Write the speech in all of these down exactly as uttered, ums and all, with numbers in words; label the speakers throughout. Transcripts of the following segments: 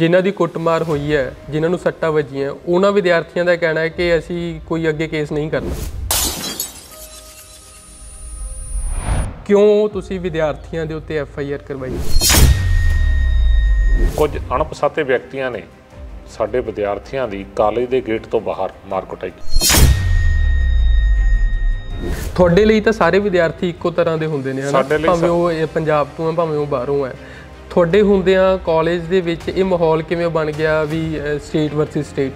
Speaker 1: ਜਿਨ੍ਹਾਂ ਦੀ ਕੁੱਟਮਾਰ ਹੋਈ ਹੈ, ਜਿਨ੍ਹਾਂ ਨੂੰ ਸੱਟਾਂ ਵੱਜੀਆਂ, ਉਹਨਾਂ ਵਿਦਿਆਰਥੀਆਂ ਦਾ ਕਹਿਣਾ ਹੈ ਕਿ ਅਸੀਂ ਕੋਈ ਅੱਗੇ ਕੇਸ ਨਹੀਂ ਕਰਨਾ। ਕਿਉਂ ਤੁਸੀਂ ਵਿਦਿਆਰਥੀਆਂ ਦੇ ਉੱਤੇ ਐਫ ਆਈ ਆਰ ਕਰਵਾਈ?
Speaker 2: ਕੁਝ ਅਣਪਛਾਤੇ ਵਿਅਕਤੀਆਂ ਨੇ ਸਾਡੇ ਵਿਦਿਆਰਥੀਆਂ ਦੀ ਕਾਲਜ ਦੇ ਗੇਟ ਤੋਂ ਬਾਹਰ ਮਾਰ ਕੁਟਾਈ ਕੀਤੀ।
Speaker 1: ਤੁਹਾਡੇ ਲਈ ਤਾਂ ਸਾਰੇ ਵਿਦਿਆਰਥੀ ਇੱਕੋ ਤਰ੍ਹਾਂ ਦੇ ਹੁੰਦੇ ਨੇ, ਹਨਾ? ਭਾਵੇਂ ਉਹ ਪੰਜਾਬ ਤੋਂ ਹੈ, ਭਾਵੇਂ ਉਹ ਬਾਹਰੋਂ ਹੈ। ਤੁਹਾਡੇ ਹੁੰਦਿਆਂ ਕਾਲਜ ਦੇ ਵਿੱਚ ਇਹ ਮਾਹੌਲ ਕਿਵੇਂ ਬਣ ਗਿਆ ਵੀ ਸਟੇਟ ਵਰਸਸ ਸਟੇਟ?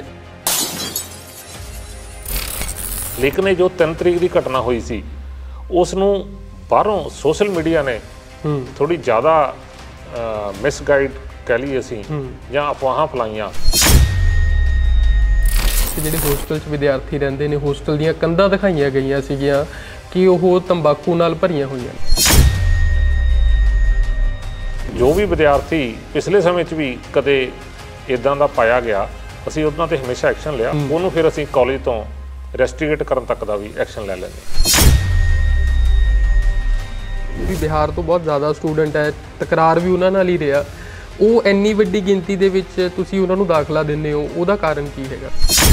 Speaker 2: ਲੇਕਿਨ ਇਹ ਜੋ ਤਿੰਨ ਤਰੀਕ ਦੀ ਘਟਨਾ ਹੋਈ ਸੀ, ਉਸ ਨੂੰ ਬਾਹਰੋਂ ਸੋਸ਼ਲ ਮੀਡੀਆ ਨੇ ਥੋੜੀ ਜ਼ਿਆਦਾ ਮਿਸਗਾਈਡ ਕਹਿ ਲਈਏ ਅਸੀਂ, ਜਾਂ ਅਫਵਾਹਾਂ ਫੈਲਾਈਆਂ।
Speaker 1: ਜਿਹੜੇ ਹੋਸਟਲ 'ਚ ਵਿਦਿਆਰਥੀ ਰਹਿੰਦੇ ਨੇ, ਹੋਸਟਲ ਦੀਆਂ ਕੰਧਾਂ ਦਿਖਾਈਆਂ ਗਈਆਂ ਸੀਗੀਆਂ ਕਿ ਉਹ ਤੰਬਾਕੂ ਨਾਲ ਭਰੀਆਂ ਹੋਈਆਂ ਨੇ।
Speaker 2: ਜੋ ਵੀ ਵਿਦਿਆਰਥੀ ਪਿਛਲੇ ਸਮੇਂ 'ਚ ਵੀ ਕਦੇ ਇੱਦਾਂ ਦਾ ਪਾਇਆ ਗਿਆ, ਅਸੀਂ ਉਹਨਾਂ 'ਤੇ ਹਮੇਸ਼ਾ ਐਕਸ਼ਨ ਲਿਆ। ਉਹਨੂੰ ਫਿਰ ਅਸੀਂ ਕਾਲਜ ਤੋਂ ਰੈਸਟੀਗੇਟ ਕਰਨ ਤੱਕ ਦਾ ਵੀ ਐਕਸ਼ਨ ਲੈ ਲੈਂਦੇ।
Speaker 1: ਵੀ ਬਿਹਾਰ ਤੋਂ ਬਹੁਤ ਜ਼ਿਆਦਾ ਸਟੂਡੈਂਟ ਹੈ, ਤਕਰਾਰ ਵੀ ਉਹਨਾਂ ਨਾਲ ਹੀ ਰਿਹਾ। ਉਹ ਇੰਨੀ ਵੱਡੀ ਗਿਣਤੀ ਦੇ ਵਿੱਚ ਤੁਸੀਂ ਉਹਨਾਂ ਨੂੰ ਦਾਖਲਾ ਦਿੰਦੇ ਹੋ, ਉਹਦਾ ਕਾਰਨ ਕੀ ਹੈਗਾ?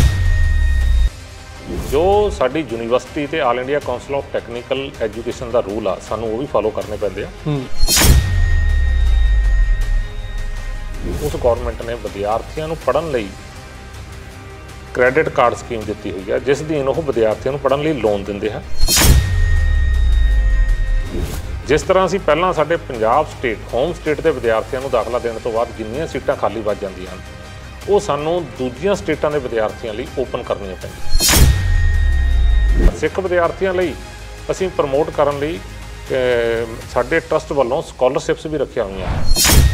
Speaker 2: ਜੋ ਸਾਡੀ ਯੂਨੀਵਰਸਿਟੀ ਤੇ all India council of technical education ਦਾ ਰੂਲ ਆ, ਸਾਨੂੰ ਉਹ ਵੀ ਫਾਲੋ ਕਰਨੇ ਪੈਂਦੇ ਆ। ਉਸ ਗੌਰਮੈਂਟ ਨੇ ਵਿਦਿਆਰਥੀਆਂ ਨੂੰ ਪੜ੍ਹਨ ਲਈ ਕ੍ਰੈਡਿਟ ਕਾਰਡ ਸਕੀਮ ਦਿੱਤੀ ਹੋਈ ਹੈ, ਜਿਸ ਦੀ ਉਹ ਵਿਦਿਆਰਥੀਆਂ ਨੂੰ ਪੜ੍ਹਨ ਲਈ ਲੋਨ ਦਿੰਦੇ ਹਨ। ਜਿਸ ਤਰ੍ਹਾਂ ਅਸੀਂ ਪਹਿਲਾਂ ਸਾਡੇ ਪੰਜਾਬ ਸਟੇਟ ਹੋਮ ਸਟੇਟ ਦੇ ਵਿਦਿਆਰਥੀਆਂ ਨੂੰ ਦਾਖਲਾ ਦੇਣ ਤੋਂ ਬਾਅਦ ਜਿੰਨੀਆਂ ਸੀਟਾਂ ਖਾਲੀ ਵੱਜ ਜਾਂਦੀਆਂ ਹਨ, ਉਹ ਸਾਨੂੰ ਦੂਜੀਆਂ ਸਟੇਟਾਂ ਦੇ ਵਿਦਿਆਰਥੀਆਂ ਲਈ ਓਪਨ ਕਰਨੀਆਂ ਪੈਂਦੀਆਂ। ਸਿੱਖ ਵਿਦਿਆਰਥੀਆਂ ਲਈ ਅਸੀਂ ਪ੍ਰਮੋਟ ਕਰਨ ਲਈ ਸਾਡੇ ਟਰਸਟ ਵੱਲੋਂ ਸਕਾਲਰਸ਼ਿਪਸ ਵੀ ਰੱਖੀਆਂ ਹੋਈਆਂ ਹਨ।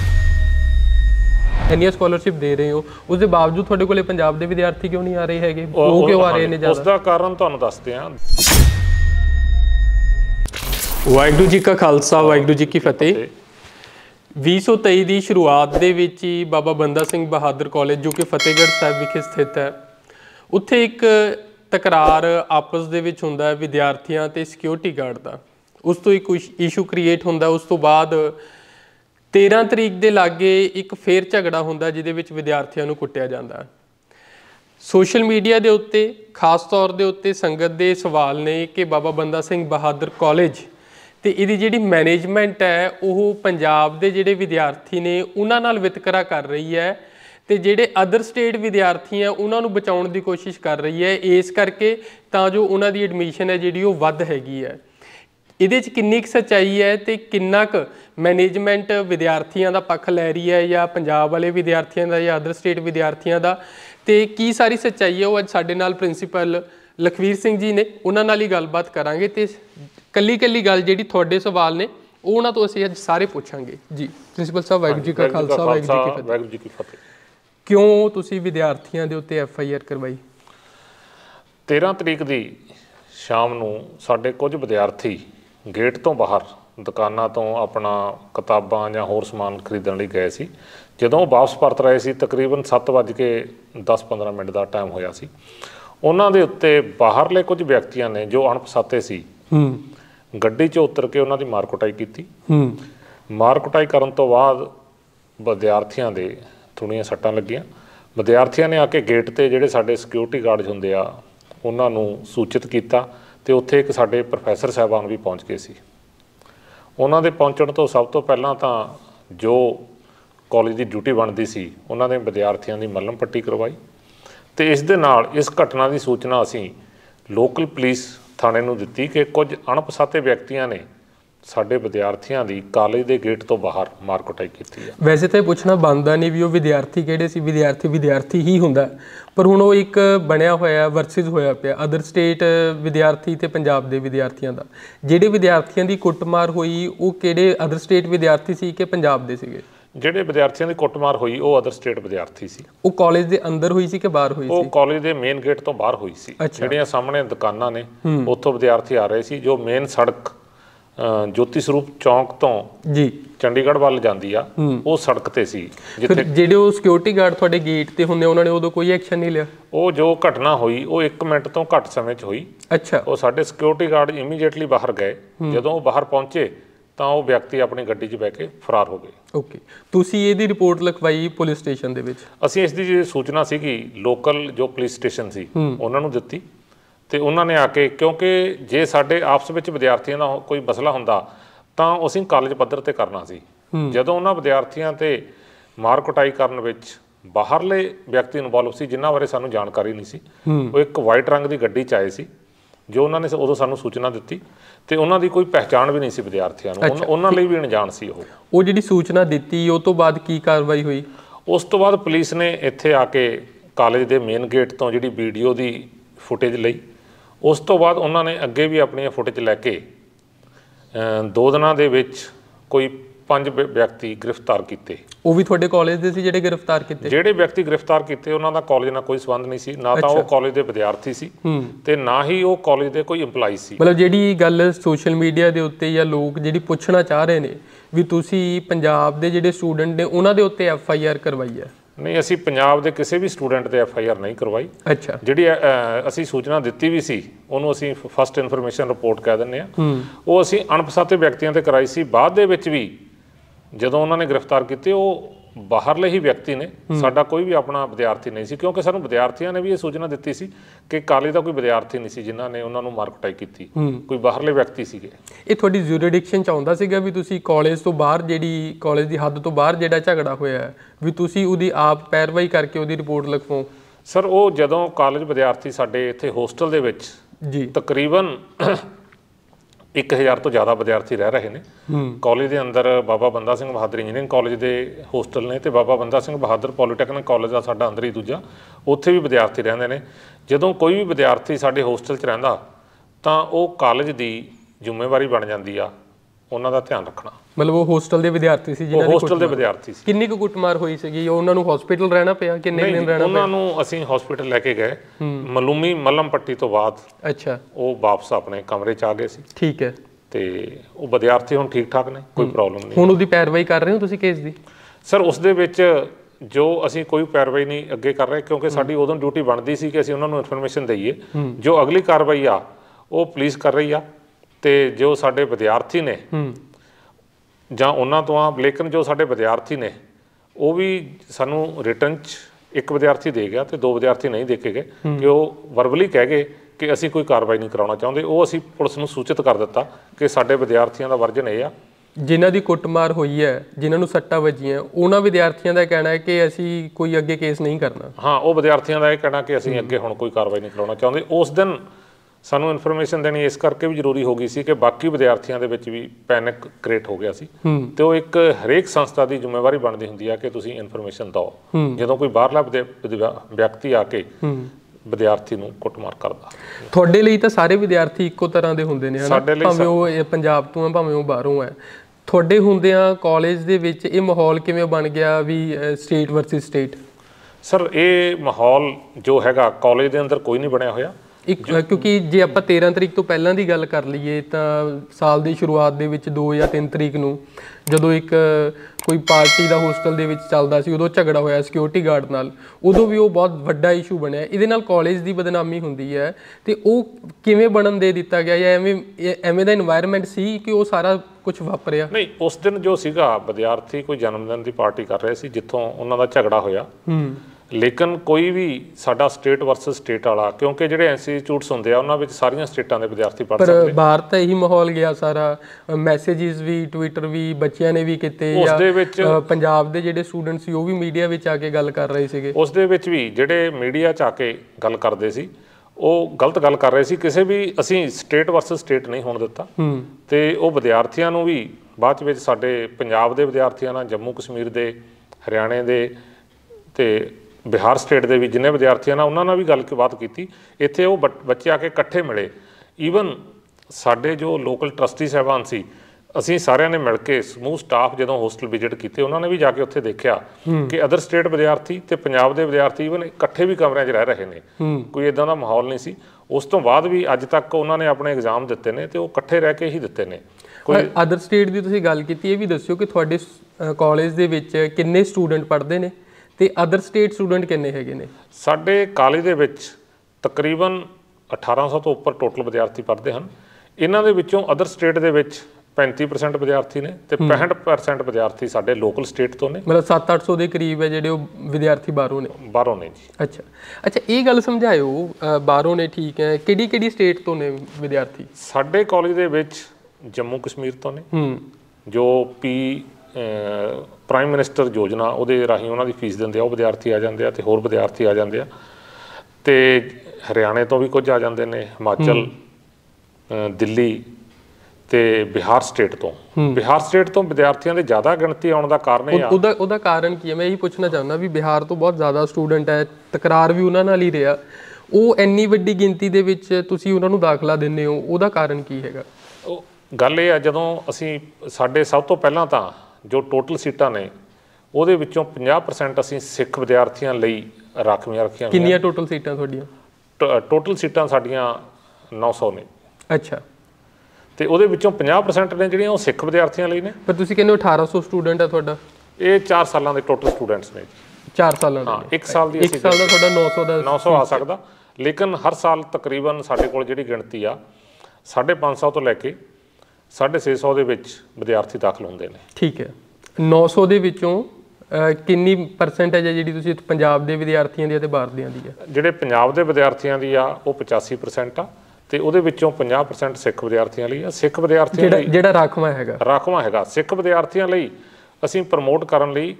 Speaker 1: ਇੰਨੀਆਂ ਸਕਾਲਰਸ਼ਿਪ ਦੇ ਰਹੇ ਹੋ, ਉਸ ਦੇ ਬਾਵਜੂਦ ਤੁਹਾਡੇ ਕੋਲੇ ਪੰਜਾਬ ਦੇ ਵਿਦਿਆਰਥੀ ਕਿਉਂ ਨਹੀਂ ਆ ਰਹੇ ਹੈਗੇ? ਉਹ ਕਿਉਂ ਆ ਰਹੇ ਨੇ ਜ਼ਿਆਦਾ?
Speaker 2: ਉਸ ਦਾ ਕਾਰਨ ਤੁਹਾਨੂੰ ਦੱਸਦੇ ਹਾਂ।
Speaker 1: ਵਾਹਿਗੁਰੂ ਜੀ ਕਾ ਖਾਲਸਾ, ਵਾਹਿਗੁਰੂ ਜੀ ਕੀ ਫਤਿਹ। ਵੀਹ ਸੌ ਤੇਈ ਦੀ ਸ਼ੁਰੂਆਤ ਦੇ ਵਿੱਚ ਹੀ ਬਾਬਾ ਬੰਦਾ ਸਿੰਘ ਬਹਾਦਰ ਕਾਲਜ, ਜੋ ਕਿ ਫਤਿਹਗੜ੍ਹ ਸਾਹਿਬ ਵਿਖੇ ਸਥਿਤ ਹੈ, ਉੱਥੇ ਇੱਕ ਤਕਰਾਰ ਆਪਸ ਦੇ ਵਿੱਚ ਹੁੰਦਾ ਹੈ ਵਿਦਿਆਰਥੀਆਂ ਅਤੇ ਸਿਕਿਉਰਿਟੀ ਗਾਰਡ ਦਾ। ਉਸ ਤੋਂ ਇੱਕ ਇਸ਼ੂ ਕ੍ਰੀਏਟ ਹੁੰਦਾ। ਉਸ ਤੋਂ ਬਾਅਦ ਤੇਰ੍ਹਾਂ ਤਰੀਕ ਦੇ ਲਾਗੇ ਇੱਕ ਫੇਰ ਝਗੜਾ ਹੁੰਦਾ, ਜਿਹਦੇ ਵਿੱਚ ਵਿਦਿਆਰਥੀਆਂ ਨੂੰ ਕੁੱਟਿਆ ਜਾਂਦਾ। ਸੋਸ਼ਲ ਮੀਡੀਆ ਦੇ ਉੱਤੇ ਖਾਸ ਤੌਰ ਦੇ ਉੱਤੇ ਸੰਗਤ ਦੇ ਸਵਾਲ ਨੇ ਕਿ ਬਾਬਾ ਬੰਦਾ ਸਿੰਘ ਬਹਾਦਰ ਕਾਲਜ ਅਤੇ ਇਹਦੀ ਜਿਹੜੀ ਮੈਨੇਜਮੈਂਟ ਹੈ, ਉਹ ਪੰਜਾਬ ਦੇ ਜਿਹੜੇ ਵਿਦਿਆਰਥੀ ਨੇ ਉਹਨਾਂ ਨਾਲ ਵਿਤਕਰਾ ਕਰ ਰਹੀ ਹੈ, ਅਤੇ ਜਿਹੜੇ ਅਦਰ ਸਟੇਟ ਵਿਦਿਆਰਥੀ ਆ ਉਹਨਾਂ ਨੂੰ ਬਚਾਉਣ ਦੀ ਕੋਸ਼ਿਸ਼ ਕਰ ਰਹੀ ਹੈ, ਇਸ ਕਰਕੇ ਤਾਂ ਜੋ ਉਹਨਾਂ ਦੀ ਐਡਮਿਸ਼ਨ ਹੈ ਜਿਹੜੀ ਉਹ ਵੱਧ ਹੈਗੀ ਹੈ। ਇਹਦੇ 'ਚ ਕਿੰਨੀ ਕੁ ਸੱਚਾਈ ਹੈ ਅਤੇ ਕਿੰਨਾ ਕੁ ਮੈਨੇਜਮੈਂਟ ਵਿਦਿਆਰਥੀਆਂ ਦਾ ਪੱਖ ਲੈ ਰਹੀ ਹੈ, ਜਾਂ ਪੰਜਾਬ ਵਾਲੇ ਵਿਦਿਆਰਥੀਆਂ ਦਾ, ਜਾਂ ਅਦਰ ਸਟੇਟ ਵਿਦਿਆਰਥੀਆਂ ਦਾ, ਅਤੇ ਕੀ ਸਾਰੀ ਸੱਚਾਈ ਹੈ, ਉਹ ਅੱਜ ਸਾਡੇ ਨਾਲ ਪ੍ਰਿੰਸੀਪਲ ਲਖਵੀਰ ਸਿੰਘ ਜੀ ਨੇ, ਉਹਨਾਂ ਨਾਲ ਹੀ ਗੱਲਬਾਤ ਕਰਾਂਗੇ। ਅਤੇ ਕੱਲੀ ਕੱਲੀ ਗੱਲ ਜਿਹੜੀ ਤੁਹਾਡੇ ਸਵਾਲ ਨੇ ਉਹ ਉਹਨਾਂ ਤੋਂ ਅਸੀਂ ਅੱਜ ਸਾਰੇ ਪੁੱਛਾਂਗੇ। ਜੀ ਪ੍ਰਿੰਸੀਪਲ ਸਾਹਿਬ, ਵਾਹਿਗੁਰੂ ਜੀ ਕਾ ਖਾਲਸਾ, ਵਾਹਿਗੁਰੂ ਜੀ ਕੀ ਫਤਿਹ। ਕਿਉਂ ਤੁਸੀਂ ਵਿਦਿਆਰਥੀਆਂ ਦੇ ਉੱਤੇ ਐਫ ਆਈ ਆਰ ਕਰਵਾਈ?
Speaker 2: ਤੇਰ੍ਹਾਂ ਤਰੀਕ ਦੀ ਸ਼ਾਮ ਨੂੰ ਸਾਡੇ ਕੁਝ ਵਿਦਿਆਰਥੀ ਗੇਟ ਤੋਂ ਬਾਹਰ ਦੁਕਾਨਾਂ ਤੋਂ ਆਪਣਾ ਕਿਤਾਬਾਂ ਜਾਂ ਹੋਰ ਸਮਾਨ ਖਰੀਦਣ ਲਈ ਗਏ ਸੀ। ਜਦੋਂ ਉਹ ਵਾਪਸ ਪਰਤ ਰਹੇ ਸੀ, ਤਕਰੀਬਨ ਸੱਤ ਵੱਜ ਕੇ ਦਸ ਪੰਦਰਾਂ ਮਿੰਟ ਦਾ ਟਾਈਮ ਹੋਇਆ ਸੀ। ਉਹਨਾਂ ਦੇ ਉੱਤੇ ਬਾਹਰਲੇ ਕੁਝ ਵਿਅਕਤੀਆਂ ਨੇ, ਜੋ ਅਣਪਛਾਤੇ ਸੀ, ਗੱਡੀ 'ਚੋਂ ਉਤਰ ਕੇ ਉਹਨਾਂ ਦੀ ਮਾਰ ਕੁਟਾਈ ਕੀਤੀ। ਮਾਰ ਕੁਟਾਈ ਕਰਨ ਤੋਂ ਬਾਅਦ ਵਿਦਿਆਰਥੀਆਂ ਦੇ ਥੋੜ੍ਹੀਆਂ ਸੱਟਾਂ ਲੱਗੀਆਂ। ਵਿਦਿਆਰਥੀਆਂ ਨੇ ਆ ਕੇ ਗੇਟ 'ਤੇ ਜਿਹੜੇ ਸਾਡੇ ਸਿਕਿਉਰਿਟੀ ਗਾਰਡ ਹੁੰਦੇ ਆ, ਉਹਨਾਂ ਨੂੰ ਸੂਚਿਤ ਕੀਤਾ, ਅਤੇ ਉੱਥੇ ਇੱਕ ਸਾਡੇ ਪ੍ਰੋਫੈਸਰ ਸਾਹਿਬਾਨ ਵੀ ਪਹੁੰਚ ਗਏ ਸੀ। ਉਹਨਾਂ ਦੇ ਪਹੁੰਚਣ ਤੋਂ ਸਭ ਤੋਂ ਪਹਿਲਾਂ ਤਾਂ ਜੋ ਕਾਲਜ ਦੀ ਡਿਊਟੀ ਬਣਦੀ ਸੀ, ਉਹਨਾਂ ਨੇ ਵਿਦਿਆਰਥੀਆਂ ਦੀ ਮੱਲਮ ਪੱਟੀ ਕਰਵਾਈ, ਅਤੇ ਇਸ ਦੇ ਨਾਲ ਇਸ ਘਟਨਾ ਦੀ ਸੂਚਨਾ ਅਸੀਂ ਲੋਕਲ ਪੁਲਿਸ ਥਾਣੇ ਨੂੰ ਦਿੱਤੀ ਕਿ ਕੁਝ ਅਣਪਛਾਤੇ ਵਿਅਕਤੀਆਂ ਨੇ ਸਾਡੇ ਵਿਦਿਆਰਥੀਆਂ ਦੀ ਕਾਲਜ ਦੇ ਗੇਟ ਤੋਂ ਬਾਹਰ ਮਾਰ ਕੁਟਾਈ ਕੀਤੀ ਹੈ।
Speaker 1: ਵੈਸੇ ਤਾਂ ਇਹ ਪੁੱਛਣਾ ਬਣਦਾ ਨਹੀਂ ਵੀ ਉਹ ਵਿਦਿਆਰਥੀ ਕਿਹੜੇ ਸੀ। ਵਿਦਿਆਰਥੀ ਵਿਦਿਆਰਥੀ ਹੀ ਹੁੰਦਾ, ਪਰ ਹੁਣ ਉਹ ਇੱਕ ਬਣਿਆ ਹੋਇਆ ਵਰਸਿਸ ਹੋਇਆ ਪਿਆ ਅਦਰ ਸਟੇਟ ਵਿਦਿਆਰਥੀ ਅਤੇ ਪੰਜਾਬ ਦੇ ਵਿਦਿਆਰਥੀਆਂ ਦਾ। ਜਿਹੜੇ ਵਿਦਿਆਰਥੀਆਂ ਦੀ ਕੁੱਟਮਾਰ ਹੋਈ ਉਹ ਕਿਹੜੇ ਅਦਰ ਸਟੇਟ ਵਿਦਿਆਰਥੀ ਸੀ ਕਿ ਪੰਜਾਬ ਦੇ ਸੀਗੇ?
Speaker 2: ਜਿਹੜੇ ਵਿਦਿਆਰਥੀਆਂ ਦੀ ਕੁੱਟਮਾਰ ਹੋਈ ਉਹ ਅਦਰ ਸਟੇਟ ਵਿਦਿਆਰਥੀ ਸੀ।
Speaker 1: ਉਹ ਕਾਲਜ ਦੇ ਅੰਦਰ ਹੋਈ ਸੀ ਕਿ ਬਾਹਰ ਹੋਈ ਸੀ?
Speaker 2: ਉਹ ਕਾਲਜ ਦੇ ਮੇਨ ਗੇਟ ਤੋਂ ਬਾਹਰ ਹੋਈ ਸੀ। ਜਿਹੜੀਆਂ ਸਾਹਮਣੇ ਦੁਕਾਨਾਂ ਨੇ, ਉੱਥੋਂ ਵਿਦਿਆਰਥੀ ਆ ਰਹੇ ਸੀ। ਜੋ ਮੇਨ ਸੜਕ ਜੋਤੀ ਸਰੂਪ ਚੌਂਕ ਤੋਂ ਜੀ ਚੰਡੀਗੜ੍ਹ ਵੱਲ ਜਾਂਦੀ ਆ, ਉਹ ਸੜਕ 'ਤੇ ਸੀ।
Speaker 1: ਜਿੱਥੇ ਜਿਹੜੇ ਉਹ ਸਿਕਿਉਰਿਟੀ ਗਾਰਡ ਤੁਹਾਡੇ ਗੇਟ 'ਤੇ ਹੁੰਦੇ, ਉਹਨਾਂ ਨੇ ਉਦੋਂ ਕੋਈ ਐਕਸ਼ਨ ਨਹੀਂ ਲਿਆ?
Speaker 2: ਉਹ ਜੋ ਘਟਨਾ ਹੋਈ ਉਹ ਇੱਕ ਮਿੰਟ ਤੋਂ ਘੱਟ ਸਮੇਂ 'ਚ ਹੋਈ।
Speaker 1: ਅੱਛਾ।
Speaker 2: ਉਹ ਸਾਡੇ ਸਿਕਿਉਰਿਟੀ ਗਾਰਡ ਇਮੀਡੀਏਟਲੀ ਬਾਹਰ ਗਏ। ਜਦੋਂ ਉਹ ਬਾਹਰ ਪਹੁੰਚੇ ਤਾਂ ਉਹ ਵਿਅਕਤੀ ਆਪਣੀ ਗੱਡੀ 'ਚ ਬਹਿ ਕੇ ਫਰਾਰ ਹੋ ਗਏ।
Speaker 1: ਓਕੇ, ਤੁਸੀਂ ਇਹਦੀ ਰਿਪੋਰਟ ਲਿਖਵਾਈ ਪੁਲਿਸ ਸਟੇਸ਼ਨ ਦੇ ਵਿੱਚ?
Speaker 2: ਅਸੀਂ ਇਸ ਦੀ ਜਿਹੜੀ ਸੂਚਨਾ ਸੀਗੀ ਲੋਕਲ ਜੋ ਪੁਲਿਸ ਸਟੇਸ਼ਨ ਸੀ ਉਹਨਾਂ ਨੂੰ ਦਿੱਤੀ, ਤੇ ਉਹਨਾਂ ਨੇ ਆ ਕੇ, ਕਿਉਂਕਿ ਜੇ ਸਾਡੇ ਆਪਸ ਵਿੱਚ ਵਿਦਿਆਰਥੀਆਂ ਦਾ ਕੋਈ ਮਸਲਾ ਹੁੰਦਾ ਤਾਂ ਅਸੀਂ ਕਾਲਜ ਪੱਧਰ ਤੇ ਕਰਨਾ ਸੀ। ਜਦੋਂ ਉਹਨਾਂ ਵਿਦਿਆਰਥੀਆਂ ਤੇ ਮਾਰ ਕੁਟਾਈ ਕਰਨ ਵਿੱਚ ਬਾਹਰਲੇ ਵਿਅਕਤੀ ਇਨਵੋਲਵ ਸੀ ਜਿਨ੍ਹਾਂ ਬਾਰੇ ਸਾਨੂੰ ਜਾਣਕਾਰੀ ਨਹੀਂ ਸੀ, ਉਹ ਇੱਕ ਵਾਈਟ ਰੰਗ ਦੀ ਗੱਡੀ 'ਚ ਆਏ ਸੀ ਜੋ ਉਹਨਾਂ ਨੇ ਉਦੋਂ ਸਾਨੂੰ ਸੂਚਨਾ ਦਿੱਤੀ, ਤੇ ਉਹਨਾਂ ਦੀ ਕੋਈ ਪਹਿਚਾਣ ਵੀ ਨਹੀਂ ਸੀ ਵਿਦਿਆਰਥੀਆਂ ਨੂੰ, ਉਹਨਾਂ ਲਈ ਵੀ ਅਣਜਾਣ ਸੀ ਉਹ ਉਹ
Speaker 1: ਜਿਹੜੀ ਸੂਚਨਾ ਦਿੱਤੀ ਉਹ ਤੋਂ ਬਾਅਦ ਕੀ ਕਾਰਵਾਈ ਹੋਈ?
Speaker 2: ਉਸ ਤੋਂ ਬਾਅਦ ਪੁਲਿਸ ਨੇ ਇੱਥੇ ਆ ਕੇ ਕਾਲਜ ਦੇ ਮੇਨ ਗੇਟ ਤੋਂ ਜਿਹੜੀ ਵੀਡੀਓ ਦੀ ਫੁਟੇਜ ਲਈ, ਉਸ ਤੋਂ ਬਾਅਦ ਉਹਨਾਂ ਨੇ ਅੱਗੇ ਵੀ ਆਪਣੀਆਂ ਫੁਟੇਜ ਲੈ ਕੇ ਦੋ ਦਿਨਾਂ ਦੇ ਵਿੱਚ ਕੋਈ ਪੰਜ ਵਿਅਕਤੀ ਗ੍ਰਿਫਤਾਰ ਕੀਤੇ।
Speaker 1: ਉਹ ਵੀ ਤੁਹਾਡੇ ਕਾਲਜ ਦੇ ਸੀ ਜਿਹੜੇ ਗ੍ਰਿਫਤਾਰ ਕੀਤੇ?
Speaker 2: ਜਿਹੜੇ ਵਿਅਕਤੀ ਗ੍ਰਿਫਤਾਰ ਕੀਤੇ ਉਹਨਾਂ ਦਾ ਕਾਲਜ ਨਾਲ ਕੋਈ ਸੰਬੰਧ ਨਹੀਂ ਸੀ, ਨਾ ਤਾਂ ਉਹ ਕਾਲਜ ਦੇ ਵਿਦਿਆਰਥੀ ਸੀ ਤੇ ਨਾ ਹੀ ਉਹ ਕਾਲਜ ਦੇ ਕੋਈ EMPLOYEE ਸੀ।
Speaker 1: ਮਤਲਬ ਜਿਹੜੀ ਗੱਲ ਸੋਸ਼ਲ ਮੀਡੀਆ ਦੇ ਉੱਤੇ ਜਾਂ ਲੋਕ ਜਿਹੜੀ ਪੁੱਛਣਾ ਚਾਹ ਰਹੇ ਨੇ ਵੀ ਤੁਸੀਂ ਪੰਜਾਬ ਦੇ ਜਿਹੜੇ ਸਟੂਡੈਂਟ ਨੇ ਉਹਨਾਂ ਦੇ ਉੱਤੇ ਐਫ ਆਈ ਆਰ ਕਰਵਾਈ ਹੈ?
Speaker 2: ਨਹੀਂ, ਅਸੀਂ ਪੰਜਾਬ ਦੇ ਕਿਸੇ ਵੀ ਸਟੂਡੈਂਟ ਤੇ ਐਫ ਆਈ ਆਰ ਨਹੀਂ ਕਰਵਾਈ।
Speaker 1: ਅੱਛਾ,
Speaker 2: ਜਿਹੜੀ ਅਸੀਂ ਸੂਚਨਾ ਦਿੱਤੀ ਵੀ ਸੀ ਉਹਨੂੰ ਅਸੀਂ ਫਸਟ ਇਨਫੋਰਮੇਸ਼ਨ ਰਿਪੋਰਟ ਕਹਿ ਦਿੰਦੇ ਹਾਂ, ਉਹ ਅਸੀਂ ਅਣਪਛਾਤੇ ਵਿਅਕਤੀਆਂ ਤੇ ਕਰਾਈ ਸੀ। ਬਾਅਦ ਦੇ ਵਿੱਚ ਵੀ ਜਦੋਂ ਉਹਨਾਂ ਨੇ ਗ੍ਰਿਫਤਾਰ ਕੀਤੇ ਉਹ ਬਾਹਰਲੇ ਹੀ ਵਿਅਕਤੀ ਨੇ, ਸਾਡਾ ਕੋਈ ਵੀ ਆਪਣਾ ਵਿਦਿਆਰਥੀ ਨਹੀਂ ਸੀ, ਕਿਉਂਕਿ ਸਾਨੂੰ ਵਿਦਿਆਰਥੀਆਂ ਨੇ ਵੀ ਇਹ ਸੂਚਨਾ ਦਿੱਤੀ ਸੀ ਕਿ ਕਾਲਜ ਦਾ ਕੋਈ ਵਿਦਿਆਰਥੀ ਨਹੀਂ ਸੀ ਜਿਨ੍ਹਾਂ ਨੇ ਉਹਨਾਂ ਨੂੰ ਮਾਰ ਕੁਟਾਈ ਕੀਤੀ, ਕੋਈ ਬਾਹਰਲੇ ਵਿਅਕਤੀ ਸੀਗੇ।
Speaker 1: ਇਹ ਤੁਹਾਡੀ ਜੁਰਿਡਿਕਸ਼ਨ ਚ ਆਉਂਦਾ ਸੀਗਾ ਵੀ ਤੁਸੀਂ ਕਾਲਜ ਤੋਂ ਬਾਹਰ, ਜਿਹੜੀ ਕਾਲਜ ਦੀ ਹੱਦ ਤੋਂ ਬਾਹਰ ਜਿਹੜਾ ਝਗੜਾ ਹੋਇਆ ਹੈ, ਵੀ ਤੁਸੀਂ ਉਹਦੀ ਆਪ ਪੈਰਵਾਈ ਕਰਕੇ ਉਹਦੀ ਰਿਪੋਰਟ ਲਿਖਵਾਓ?
Speaker 2: ਸਰ, ਉਹ ਜਦੋਂ ਕਾਲਜ ਵਿਦਿਆਰਥੀ ਸਾਡੇ ਇੱਥੇ ਹੋਸਟਲ ਦੇ ਵਿੱਚ
Speaker 1: ਜੀ
Speaker 2: ਤਕਰੀਬਨ ਇੱਕ ਹਜ਼ਾਰ ਤੋਂ ਜ਼ਿਆਦਾ ਵਿਦਿਆਰਥੀ ਰਹਿ ਰਹੇ ਨੇ। ਕਾਲਜ ਦੇ ਅੰਦਰ ਬਾਬਾ ਬੰਦਾ ਸਿੰਘ ਬਹਾਦਰ ਇੰਜੀਨੀਅਰਿੰਗ ਕਾਲਜ ਦੇ ਹੋਸਟਲ ਨੇ ਤੇ ਬਾਬਾ ਬੰਦਾ ਸਿੰਘ ਬਹਾਦਰ ਪੋਲੀਟੈਕਨਿਕ ਕਾਲਜ ਦਾ ਸਾਡਾ ਅੰਦਰ ਹੀ ਦੂਜਾ, ਉੱਥੇ ਵੀ ਵਿਦਿਆਰਥੀ ਰਹਿੰਦੇ ਨੇ। ਜਦੋਂ ਕੋਈ ਵੀ ਵਿਦਿਆਰਥੀ ਸਾਡੇ ਹੋਸਟਲ 'ਚ ਰਹਿੰਦਾ ਤਾਂ ਉਹ ਕਾਲਜ ਦੀ ਜ਼ਿੰਮੇਵਾਰੀ ਬਣ ਜਾਂਦੀ ਆ ਉਹਨਾਂ ਦਾ ਧਿਆਨ ਰੱਖਣਾ।
Speaker 1: ਮਤਲਬ ਉਹ ਹੋਸਟਲ ਦੇ ਵਿਦਿਆਰਥੀ ਸੀ ਜਿਹਨਾਂ ਦੀ
Speaker 2: ਹੋਸਟਲ ਦੇ ਵਿਦਿਆਰਥੀ ਸੀ।
Speaker 1: ਕਿੰਨੀ ਕੁ ਕੁੱਟਮਾਰ ਹੋਈ ਸੀਗੀ? ਉਹਨਾਂ ਨੂੰ ਹਸਪੀਟਲ ਰਹਿਣਾ ਪਿਆ? ਕਿੰਨੇ ਦਿਨ ਰਹਿਣਾ ਪਿਆ
Speaker 2: ਉਹਨਾਂ ਨੂੰ? ਅਸੀਂ ਹਸਪੀਟਲ ਲੈ ਕੇ ਗਏ, ਮਲੂਮੀ ਮੱਲਮ ਪੱਟੀ ਤੋਂ ਬਾਅਦ
Speaker 1: ਅੱਛਾ ਉਹ
Speaker 2: ਵਾਪਸ ਆਪਣੇ ਕਮਰੇ 'ਚ ਆ ਗਏ ਸੀ।
Speaker 1: ਠੀਕ ਹੈ,
Speaker 2: ਤੇ ਉਹ ਵਿਦਿਆਰਥੀ ਹੁਣ ਠੀਕ ਠਾਕ ਨੇ, ਕੋਈ ਪ੍ਰੋਬਲਮ ਨਹੀਂ।
Speaker 1: ਹੁਣ ਉਹਦੀ ਪੈਰਵਾਈ ਕਰ ਰਹੇ ਹੋ ਤੁਸੀਂ ਕੇਸ ਦੀ?
Speaker 2: ਸਰ, ਉਸ ਦੇ ਵਿੱਚ ਜੋ ਅਸੀਂ ਕੋਈ ਪੈਰਵਾਈ ਨਹੀਂ ਅੱਗੇ ਕਰ ਰਹੇ, ਕਿਉਂਕਿ ਸਾਡੀ ਉਦੋਂ ਡਿਊਟੀ ਬਣਦੀ ਸੀ ਕਿ ਅਸੀਂ ਉਹਨਾਂ ਨੂੰ ਇਨਫੋਰਮੇਸ਼ਨ ਦਈਏ। ਜੋ ਅਗਲੀ ਕਾਰਵਾਈ ਆ ਉਹ ਪੁਲਿਸ ਕਰ ਰਹੀ ਆ, ਤੇ ਜੋ ਸਾਡੇ ਵਿਦਿਆਰਥੀ ਨੇ ਜਾਂ ਉਹਨਾਂ ਤੋਂ ਆ, ਲੇਕਿਨ ਜੋ ਸਾਡੇ ਵਿਦਿਆਰਥੀ ਨੇ ਉਹ ਵੀ ਸਾਨੂੰ ਰਿਟਨ 'ਚ ਇੱਕ ਵਿਦਿਆਰਥੀ ਦੇ ਗਿਆ ਤੇ ਦੋ ਵਿਦਿਆਰਥੀ ਨਹੀਂ ਦੇ ਕੇ ਗਏ, ਕਿ ਉਹ ਵਰਬਲੀ ਕਹਿ ਗਏ ਕਿ ਅਸੀਂ ਕੋਈ ਕਾਰਵਾਈ ਨਹੀਂ ਕਰਾਉਣਾ ਚਾਹੁੰਦੇ। ਉਹ ਅਸੀਂ ਪੁਲਿਸ ਨੂੰ ਸੂਚਿਤ ਕਰ ਦਿੱਤਾ ਕਿ ਸਾਡੇ ਵਿਦਿਆਰਥੀਆਂ ਦਾ ਵਰਜਨ ਇਹ ਆ।
Speaker 1: ਜਿਨ੍ਹਾਂ ਦੀ ਕੁੱਟਮਾਰ ਹੋਈ ਹੈ, ਜਿਨ੍ਹਾਂ ਨੂੰ ਸੱਟਾਂ ਵੱਜੀਆਂ, ਉਹਨਾਂ ਵਿਦਿਆਰਥੀਆਂ ਦਾ ਕਹਿਣਾ ਹੈ ਕਿ ਅਸੀਂ ਕੋਈ ਅੱਗੇ ਕੇਸ ਨਹੀਂ ਕਰਨਾ।
Speaker 2: ਹਾਂ, ਉਹ ਵਿਦਿਆਰਥੀਆਂ ਦਾ ਇਹ ਕਹਿਣਾ ਕਿ ਅਸੀਂ ਅੱਗੇ ਹੁਣ ਕੋਈ ਕਾਰਵਾਈ ਨਹੀਂ ਕਰਾਉਣਾ ਚਾਹੁੰਦੇ। ਉਸ ਦਿਨ ਸਾਨੂੰ ਇਨਫੋਰਮੇਸ਼ਨ ਦੇਣੀ ਇਸ ਕਰਕੇ ਵੀ ਜ਼ਰੂਰੀ ਹੋ ਗਈ ਸੀ ਕਿ ਬਾਕੀ ਵਿਦਿਆਰਥੀਆਂ ਦੇ ਵਿੱਚ ਵੀ ਪੈਨਿਕ ਕ੍ਰੀਏਟ ਹੋ ਗਿਆ ਸੀ, ਤੇ ਉਹ ਇੱਕ ਹਰੇਕ ਸੰਸਥਾ ਦੀ ਜ਼ਿੰਮੇਵਾਰੀ ਬਣਦੀ ਹੁੰਦੀ ਆ ਕਿ ਤੁਸੀਂ ਇਨਫੋਰਮੇਸ਼ਨ ਦਿਓ ਜਦੋਂ ਕੋਈ ਬਾਹਰਲਾ ਵਿਅਕਤੀ ਆ ਕੇ ਵਿਦਿਆਰਥੀ ਨੂੰ ਕੁੱਟਮਾਰ ਕਰਦਾ।
Speaker 1: ਤੁਹਾਡੇ ਲਈ ਤਾਂ ਸਾਰੇ ਵਿਦਿਆਰਥੀ ਇੱਕੋ ਤਰ੍ਹਾਂ ਦੇ ਹੁੰਦੇ ਨੇ, ਭਾਵੇਂ ਉਹ ਪੰਜਾਬ ਤੋਂ ਆ ਭਾਵੇਂ ਉਹ ਬਾਹਰੋਂ ਹੈ। ਤੁਹਾਡੇ ਹੁੰਦਿਆਂ ਕਾਲਜ ਦੇ ਵਿੱਚ ਇਹ ਮਾਹੌਲ ਕਿਵੇਂ ਬਣ ਗਿਆ ਵੀ ਸਟੇਟ ਵਰਸਸ ਸਟੇਟ?
Speaker 2: ਸਰ, ਇਹ ਮਾਹੌਲ ਜੋ ਹੈਗਾ ਕਾਲਜ ਦੇ ਅੰਦਰ ਕੋਈ ਨਹੀਂ ਬਣਿਆ ਹੋਇਆ।
Speaker 1: ਇੱਕ ਕਿਉਂਕਿ ਜੇ ਆਪਾਂ ਤੇਰਾਂ ਤਰੀਕ ਤੋਂ ਪਹਿਲਾਂ ਦੀ ਗੱਲ ਕਰ ਲਈਏ ਤਾਂ ਸਾਲ ਦੀ ਸ਼ੁਰੂਆਤ ਦੇ ਵਿੱਚ ਦੋ ਜਾਂ ਤਿੰਨ ਤਰੀਕ ਨੂੰ ਜਦੋਂ ਇੱਕ ਕੋਈ ਪਾਰਟੀ ਦਾ ਹੋਸਟਲ ਦੇ ਵਿੱਚ ਚੱਲਦਾ ਸੀ, ਉਦੋਂ ਝਗੜਾ ਹੋਇਆ ਸਿਕਿਉਰਿਟੀ ਗਾਰਡ ਨਾਲ, ਉਦੋਂ ਵੀ ਉਹ ਬਹੁਤ ਵੱਡਾ ਇਸ਼ੂ ਬਣਿਆ। ਇਹਦੇ ਨਾਲ ਕਾਲਜ ਦੀ ਬਦਨਾਮੀ ਹੁੰਦੀ ਹੈ, ਤੇ ਉਹ ਕਿਵੇਂ ਬਣਨ ਦੇ ਦਿੱਤਾ ਗਿਆ ਜਾਂ ਐਵੇਂ ਐਵੇਂ ਦਾ ਇਨਵਾਇਰਨਮੈਂਟ ਸੀ ਕਿ ਉਹ ਸਾਰਾ ਕੁਝ ਵਾਪਰਿਆ?
Speaker 2: ਨਹੀਂ, ਉਸ ਦਿਨ ਜੋ ਸੀਗਾ ਵਿਦਿਆਰਥੀ ਕੋਈ ਜਨਮ ਦਿਨ ਦੀ ਪਾਰਟੀ ਕਰ ਰਹੇ ਸੀ ਜਿੱਥੋਂ ਉਹਨਾਂ ਦਾ ਝਗੜਾ ਹੋਇਆ, ਲੇਕਿਨ ਕੋਈ ਵੀ ਸਾਡਾ ਸਟੇਟ ਵਰਸਸ ਸਟੇਟ ਵਾਲਾ, ਕਿਉਂਕਿ ਜਿਹੜੇ ਇੰਸਟੀਚਿਊਟਸ ਹੁੰਦੇ ਆ ਉਹਨਾਂ ਵਿੱਚ ਸਾਰੀਆਂ ਸਟੇਟਾਂ ਦੇ ਵਿਦਿਆਰਥੀ ਪੜ੍ਹ ਸਕਦੇ।
Speaker 1: ਪਰ ਬਾਹਰ ਤਾਂ ਇਹੀ ਮਾਹੌਲ ਗਿਆ ਸਾਰਾ, ਮੈਸੇਜਿਸ ਵੀ, ਟਵਿੱਟਰ ਵੀ ਬੱਚਿਆਂ ਨੇ ਵੀ ਕੀਤੇ, ਜਾਂ ਪੰਜਾਬ ਦੇ ਜਿਹੜੇ ਸਟੂਡੈਂਟ ਸੀ ਉਹ ਵੀ ਮੀਡੀਆ ਵਿੱਚ ਆ ਕੇ ਗੱਲ ਕਰ ਰਹੇ ਸੀਗੇ।
Speaker 2: ਉਸ ਦੇ ਵਿੱਚ ਵੀ ਜਿਹੜੇ ਮੀਡੀਆ 'ਚ ਆ ਕੇ ਗੱਲ ਕਰਦੇ ਸੀ ਉਹ ਗਲਤ ਗੱਲ ਕਰ ਰਹੇ ਸੀ। ਕਿਸੇ ਵੀ ਅਸੀਂ ਸਟੇਟ ਵਰਸਸ ਸਟੇਟ ਨਹੀਂ ਹੋਣ ਦਿੱਤਾ, ਤੇ ਉਹ ਵਿਦਿਆਰਥੀਆਂ ਨੂੰ ਵੀ ਬਾਅਦ ਵਿੱਚ ਸਾਡੇ ਪੰਜਾਬ ਦੇ ਵਿਦਿਆਰਥੀਆਂ ਨਾਲ ਜੰਮੂ ਕਸ਼ਮੀਰ ਦੇ, ਹਰਿਆਣੇ ਦੇ ਤੇ ਬਿਹਾਰ ਸਟੇਟ ਦੇ ਵੀ ਜਿੰਨੇ ਵਿਦਿਆਰਥੀਆਂ ਨਾਲ ਉਹਨਾਂ ਨਾਲ ਵੀ ਗੱਲ ਬਾਤ ਕੀਤੀ। ਇੱਥੇ ਉਹ ਬੱਚੇ ਆ ਕੇ ਇਕੱਠੇ ਮਿਲੇ। ਈਵਨ ਸਾਡੇ ਜੋ ਲੋਕਲ ਟਰਸਟੀ ਸਾਹਿਬਾਨ ਸੀ, ਅਸੀਂ ਸਾਰਿਆਂ ਨੇ ਮਿਲ ਕੇ ਸਮੂਹ ਸਟਾਫ ਜਦੋਂ ਹੋਸਟਲ ਵਿਜ਼ਿਟ ਕੀਤੇ, ਉਹਨਾਂ ਨੇ ਵੀ ਜਾ ਕੇ ਉੱਥੇ ਦੇਖਿਆ ਕਿ ਅਦਰ ਸਟੇਟ ਵਿਦਿਆਰਥੀ ਤੇ ਪੰਜਾਬ ਦੇ ਵਿਦਿਆਰਥੀ ਈਵਨ ਇਕੱਠੇ ਵੀ ਕਮਰਿਆਂ 'ਚ ਰਹਿ ਰਹੇ ਨੇ, ਕੋਈ ਇੱਦਾਂ ਦਾ ਮਾਹੌਲ ਨਹੀਂ ਸੀ। ਉਸ ਤੋਂ ਬਾਅਦ ਵੀ ਅੱਜ ਤੱਕ ਉਹਨਾਂ ਨੇ ਆਪਣੇ ਐਗਜ਼ਾਮ ਦਿੱਤੇ ਨੇ ਤੇ ਉਹ ਇਕੱਠੇ ਰਹਿ ਕੇ ਹੀ ਦਿੱਤੇ ਨੇ।
Speaker 1: ਕੋਈ ਅਦਰ ਸਟੇਟ ਦੀ ਤੁਸੀਂ ਗੱਲ ਕੀਤੀ, ਇਹ ਵੀ ਦੱਸਿਓ ਕਿ ਤੁਹਾਡੇ ਕਾਲਜ ਦੇ ਵਿੱਚ ਕਿੰਨੇ ਸਟੂਡੈਂਟ ਪੜ੍ਹਦੇ ਨੇ ਤੇ ਅਦਰ ਸਟੇਟ ਸਟੂਡੈਂਟ ਕਿੰਨੇ ਹੈਗੇ ਨੇ?
Speaker 2: ਸਾਡੇ ਕਾਲਜ ਦੇ ਵਿੱਚ ਤਕਰੀਬਨ ਅਠਾਰਾਂ ਸੌ ਤੋਂ ਉੱਪਰ ਟੋਟਲ ਵਿਦਿਆਰਥੀ ਪੜ੍ਹਦੇ ਹਨ। ਇਹਨਾਂ ਦੇ ਵਿੱਚੋਂ ਅਦਰ ਸਟੇਟ ਦੇ ਵਿੱਚ पैंती परसेंट विद्यार्थी ने ते पैंसठ परसेंट विद्यार्थी साडे लोकल स्टेट तो ने,
Speaker 1: मतलब सत्त अठ सौ के करीब है ਜਿਹੜੇ विद्यार्थी बाहरों ने
Speaker 2: बाहरों ने जी।
Speaker 1: अच्छा अच्छा, ये गल समझाओ बाहरों ने, ठीक है, किहड़ी किहड़ी स्टेट तो ने विद्यार्थी?
Speaker 2: साडे कॉलेज दे विच जम्मू कश्मीर तो ने, जो पी प्राइम मिनिस्टर योजना ਉਹਦੇ ਰਾਹੀਂ ਉਹਨਾਂ ਦੀ ਫੀਸ ਦਿੰਦੇ ਆ, ਉਹ ਵਿਦਿਆਰਥੀ ਆ ਜਾਂਦੇ ਆ ਤੇ ਹੋਰ ਵਿਦਿਆਰਥੀ ਆ ਜਾਂਦੇ ਆ, ਤੇ ਹਰਿਆਣੇ ਤੋਂ ਵੀ ਕੁਝ ਆ ਜਾਂਦੇ ਨੇ, ਹਿਮਾਚਲ, ਦਿੱਲੀ ਤੇ ਬਿਹਾਰ ਸਟੇਟ ਤੋਂ। ਬਿਹਾਰ ਸਟੇਟ ਤੋਂ ਵਿਦਿਆਰਥੀਆਂ ਦੇ ਜ਼ਿਆਦਾ ਗਿਣਤੀ ਆਉਣ ਦਾ ਕਾਰਨ ਇਹ ਆ,
Speaker 1: ਉਹਦਾ ਉਹਦਾ ਕਾਰਨ ਕੀ ਹੈ? ਮੈਂ ਇਹੀ ਪੁੱਛਣਾ ਚਾਹੁੰਦਾ ਵੀ ਬਿਹਾਰ ਤੋਂ ਬਹੁਤ ਜ਼ਿਆਦਾ ਸਟੂਡੈਂਟ ਹੈ, ਤਕਰਾਰ ਵੀ ਉਹਨਾਂ ਨਾਲ ਹੀ ਰਿਹਾ, ਉਹ ਇੰਨੀ ਵੱਡੀ ਗਿਣਤੀ ਦੇ ਵਿੱਚ ਤੁਸੀਂ ਉਹਨਾਂ ਨੂੰ ਦਾਖਲਾ ਦਿੰਦੇ ਹੋ, ਉਹਦਾ ਕਾਰਨ ਕੀ ਹੈਗਾ?
Speaker 2: ਉਹ ਗੱਲ ਇਹ ਆ, ਜਦੋਂ ਅਸੀਂ ਸਾਡੇ ਸਭ ਤੋਂ ਪਹਿਲਾਂ ਤਾਂ ਜੋ ਟੋਟਲ ਸੀਟਾਂ ਨੇ ਉਹਦੇ ਵਿੱਚੋਂ ਪੰਜਾਹ ਪਰਸੈਂਟ ਅਸੀਂ ਸਿੱਖ ਵਿਦਿਆਰਥੀਆਂ ਲਈ ਰਾਖਵੀਆਂ ਰੱਖੀਆਂ।
Speaker 1: ਕਿੰਨੀਆਂ ਟੋਟਲ ਸੀਟਾਂ ਤੁਹਾਡੀਆਂ?
Speaker 2: ਟੋਟਲ ਸੀਟਾਂ ਸਾਡੀਆਂ ਨੌ ਸੌ ਨੇ।
Speaker 1: ਅੱਛਾ,
Speaker 2: ਤੇ ਉਹਦੇ ਵਿੱਚੋਂ ਪੰਜਾਹ ਪਰਸੈਂਟ ਨੇ ਜਿਹੜੀਆਂ ਉਹ ਸਿੱਖ ਵਿਦਿਆਰਥੀਆਂ ਲਈ ਨੇ।
Speaker 1: ਪਰ ਤੁਸੀਂ ਕਹਿੰਦੇ ਅਠਾਰਾਂ ਸੌ ਸਟੂਡੈਂਟ ਹੈ ਤੁਹਾਡਾ?
Speaker 2: ਇਹ ਚਾਰ ਸਾਲਾਂ ਦੇ ਟੋਟਲ ਸਟੂਡੈਂਟਸ ਨੇ ਜੀ।
Speaker 1: ਚਾਰ ਸਾਲਾਂ ਦੇ?
Speaker 2: ਹਾਂ, ਇੱਕ ਸਾਲ ਦੀ
Speaker 1: ਇੱਕ ਸਾਲ ਦਾ ਤੁਹਾਡਾ ਨੌ ਸੌ ਦਾ
Speaker 2: ਨੌ ਸੌ ਆ ਸਕਦਾ, ਲੇਕਿਨ ਹਰ ਸਾਲ ਤਕਰੀਬਨ ਸਾਡੇ ਕੋਲ ਜਿਹੜੀ ਗਿਣਤੀ ਆ ਸਾਢੇ ਪੰਜ ਸੌ ਤੋਂ ਲੈ ਕੇ ਸਾਢੇ ਛੇ ਸੌ ਦੇ ਵਿੱਚ ਵਿਦਿਆਰਥੀ ਦਾਖਲ ਹੁੰਦੇ ਨੇ।
Speaker 1: ਠੀਕ ਹੈ, ਨੌ ਸੌ ਦੇ ਵਿੱਚੋਂ ਕਿੰਨੀ ਪਰਸੈਂਟੇਜ ਹੈ ਜਿਹੜੀ ਤੁਸੀਂ ਪੰਜਾਬ ਦੇ ਵਿਦਿਆਰਥੀਆਂ ਦੀ ਅਤੇ ਬਾਹਰ ਦਿਆਂ ਦੀ ਹੈ?
Speaker 2: ਜਿਹੜੇ ਪੰਜਾਬ ਦੇ ਵਿਦਿਆਰਥੀਆਂ ਦੀ ਆ ਉਹ ਪਚਾਸੀ ਪਰਸੈਂਟ ਆ, ਤੇ ਉਹਦੇ ਵਿੱਚੋਂ ਪੰਜਾਹ ਪਰਸੈਂਟ ਸਿੱਖ ਵਿਦਿਆਰਥੀਆਂ ਲਈ ਆ। ਸਿੱਖ ਵਿਦਿਆਰਥੀਆਂ ਲਈ
Speaker 1: ਜਿਹੜਾ ਰਾਖਵਾਂ ਹੈਗਾ
Speaker 2: ਰਾਖਵਾਂ ਹੈਗਾ ਸਿੱਖ ਵਿਦਿਆਰਥੀਆਂ ਲਈ ਅਸੀਂ ਪ੍ਰਮੋਟ ਕਰਨ ਲਈ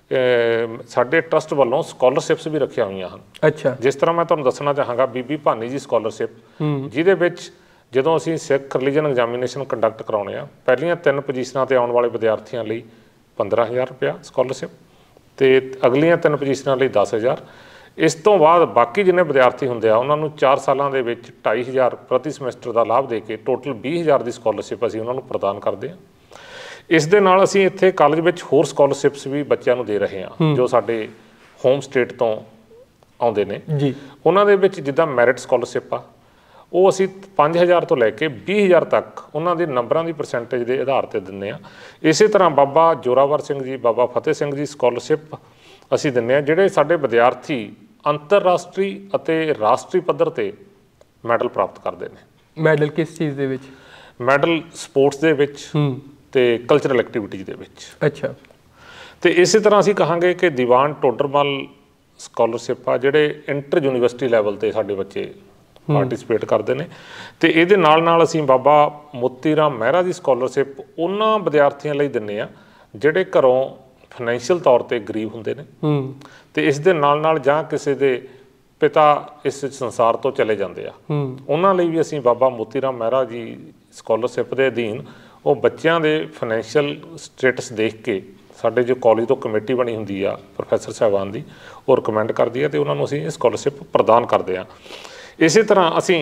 Speaker 2: ਸਾਡੇ ਟਰਸਟ ਵੱਲੋਂ ਸਕਾਲਰਸ਼ਿਪਸ ਵੀ ਰੱਖੀਆਂ ਹੋਈਆਂ ਹਨ।
Speaker 1: ਅੱਛਾ,
Speaker 2: ਜਿਸ ਤਰ੍ਹਾਂ ਮੈਂ ਤੁਹਾਨੂੰ ਦੱਸਣਾ ਚਾਹਾਂਗਾ, ਬੀਬੀ ਭਾਨੀ ਜੀ ਸਕਾਲਰਸ਼ਿਪ, ਜਿਹਦੇ ਵਿੱਚ ਜਦੋਂ ਅਸੀਂ ਸਿੱਖ ਰਿਲੀਜਨ ਐਗਜ਼ਾਮੀਨੇਸ਼ਨ ਕੰਡਕਟ ਕਰਾਉਣੇ ਆ, ਪਹਿਲੀਆਂ ਤਿੰਨ ਪੋਜੀਸ਼ਨਾਂ 'ਤੇ ਆਉਣ ਵਾਲੇ ਵਿਦਿਆਰਥੀਆਂ ਲਈ ਪੰਦਰਾਂ ਹਜ਼ਾਰ ਰੁਪਇਆ ਸਕਾਲਰਸ਼ਿਪ, ਤੇ ਅਗਲੀਆਂ ਤਿੰਨ ਪੋਜੀਸ਼ਨਾਂ ਲਈ ਦਸ ਹਜ਼ਾਰ। ਇਸ ਤੋਂ ਬਾਅਦ ਬਾਕੀ ਜਿੰਨੇ ਵਿਦਿਆਰਥੀ ਹੁੰਦੇ ਆ ਉਹਨਾਂ ਨੂੰ ਚਾਰ ਸਾਲਾਂ ਦੇ ਵਿੱਚ ਢਾਈ ਹਜ਼ਾਰ ਪ੍ਰਤੀ ਸਮੈਸਟਰ ਦਾ ਲਾਭ ਦੇ ਕੇ ਟੋਟਲ ਵੀਹ ਹਜ਼ਾਰ ਦੀ ਸਕਾਲਰਸ਼ਿਪ ਅਸੀਂ ਉਹਨਾਂ ਨੂੰ ਪ੍ਰਦਾਨ ਕਰਦੇ ਹਾਂ। ਇਸ ਦੇ ਨਾਲ ਅਸੀਂ ਇੱਥੇ ਕਾਲਜ ਵਿੱਚ ਹੋਰ ਸਕਾਲਰਸ਼ਿਪਸ ਵੀ ਬੱਚਿਆਂ ਨੂੰ ਦੇ ਰਹੇ ਹਾਂ ਜੋ ਸਾਡੇ ਹੋਮ ਸਟੇਟ ਤੋਂ ਆਉਂਦੇ ਨੇ ਜੀ। ਉਹਨਾਂ ਦੇ ਵਿੱਚ ਜਿੱਦਾਂ ਮੈਰਿਟ ਸਕਾਲਰਸ਼ਿਪ ਆ, ਉਹ ਅਸੀਂ ਪੰਜ ਹਜ਼ਾਰ ਤੋਂ ਲੈ ਕੇ ਵੀਹ ਹਜ਼ਾਰ ਤੱਕ ਉਹਨਾਂ ਦੇ ਨੰਬਰਾਂ ਦੀ ਪਰਸੈਂਟੇਜ ਦੇ ਆਧਾਰ 'ਤੇ ਦਿੰਦੇ ਹਾਂ। ਇਸੇ ਤਰ੍ਹਾਂ ਬਾਬਾ ਜੋਰਾਵਰ ਸਿੰਘ ਜੀ, ਬਾਬਾ ਫਤਿਹ ਸਿੰਘ ਜੀ ਸਕਾਲਰਸ਼ਿਪ ਅਸੀਂ ਦਿੰਦੇ ਹਾਂ, ਜਿਹੜੇ ਸਾਡੇ ਵਿਦਿਆਰਥੀ ਅੰਤਰਰਾਸ਼ਟਰੀ ਅਤੇ ਰਾਸ਼ਟਰੀ ਪੱਧਰ 'ਤੇ ਮੈਡਲ ਪ੍ਰਾਪਤ ਕਰਦੇ ਨੇ।
Speaker 1: ਮੈਡਲ ਕਿਸ ਚੀਜ਼ ਦੇ ਵਿੱਚ?
Speaker 2: ਮੈਡਲ ਸਪੋਰਟਸ ਦੇ ਵਿੱਚ ਤੇ ਕਲਚਰਲ ਐਕਟੀਵਿਟੀਜ਼ ਦੇ ਵਿੱਚ।
Speaker 1: ਅੱਛਾ, ਤੇ
Speaker 2: ਇਸੇ ਤਰ੍ਹਾਂ ਅਸੀਂ ਕਹਾਂਗੇ ਕਿ ਦੀਵਾਨ ਟੋਡਰਮਲ ਸਕਾਲਰਸ਼ਿਪ ਆ, ਜਿਹੜੇ ਇੰਟਰ ਯੂਨੀਵਰਸਿਟੀ ਲੈਵਲ 'ਤੇ ਸਾਡੇ ਬੱਚੇ ਪਾਰਟੀਸਪੇਟ ਕਰਦੇ ਨੇ। ਤੇ ਇਹਦੇ ਨਾਲ ਨਾਲ ਅਸੀਂ ਬਾਬਾ ਮੋਤੀ ਰਾਮ ਮਹਿਰਾ ਦੀ ਸਕਾਲਰਸ਼ਿਪ ਉਹਨਾਂ ਵਿਦਿਆਰਥੀਆਂ ਲਈ ਦਿੰਦੇ ਆ ਜਿਹੜੇ ਘਰੋਂ ਫਾਈਨੈਂਸ਼ੀਅਲ ਤੌਰ 'ਤੇ ਗਰੀਬ ਹੁੰਦੇ ਨੇ, ਤੇ ਇਸ ਦੇ ਨਾਲ ਨਾਲ ਜਾਂ ਕਿਸੇ ਦੇ ਪਿਤਾ ਇਸ ਸੰਸਾਰ ਤੋਂ ਚਲੇ ਜਾਂਦੇ ਆ, ਉਹਨਾਂ ਲਈ ਵੀ ਅਸੀਂ ਬਾਬਾ ਮੋਤੀ ਰਾਮ ਮਹਿਰਾ ਜੀ ਸਕਾਲਰਸ਼ਿਪ ਦੇ ਅਧੀਨ ਉਹ ਬੱਚਿਆਂ ਦੇ ਫਾਈਨੈਂਸ਼ੀਅਲ ਸਟੇਟਸ ਦੇਖ ਕੇ ਸਾਡੇ ਜੋ ਕਾਲਜ ਤੋਂ ਕਮੇਟੀ ਬਣੀ ਹੁੰਦੀ ਆ ਪ੍ਰੋਫੈਸਰ ਸਾਹਿਬਾਨ ਦੀ, ਉਹ ਰਿਕਮੈਂਡ ਕਰਦੀ ਹੈ ਤੇ ਉਹਨਾਂ ਨੂੰ ਅਸੀਂ ਇਹ ਸਕਾਲਰਸ਼ਿਪ ਪ੍ਰਦਾਨ ਕਰਦੇ ਹਾਂ। ਇਸੇ ਤਰ੍ਹਾਂ ਅਸੀਂ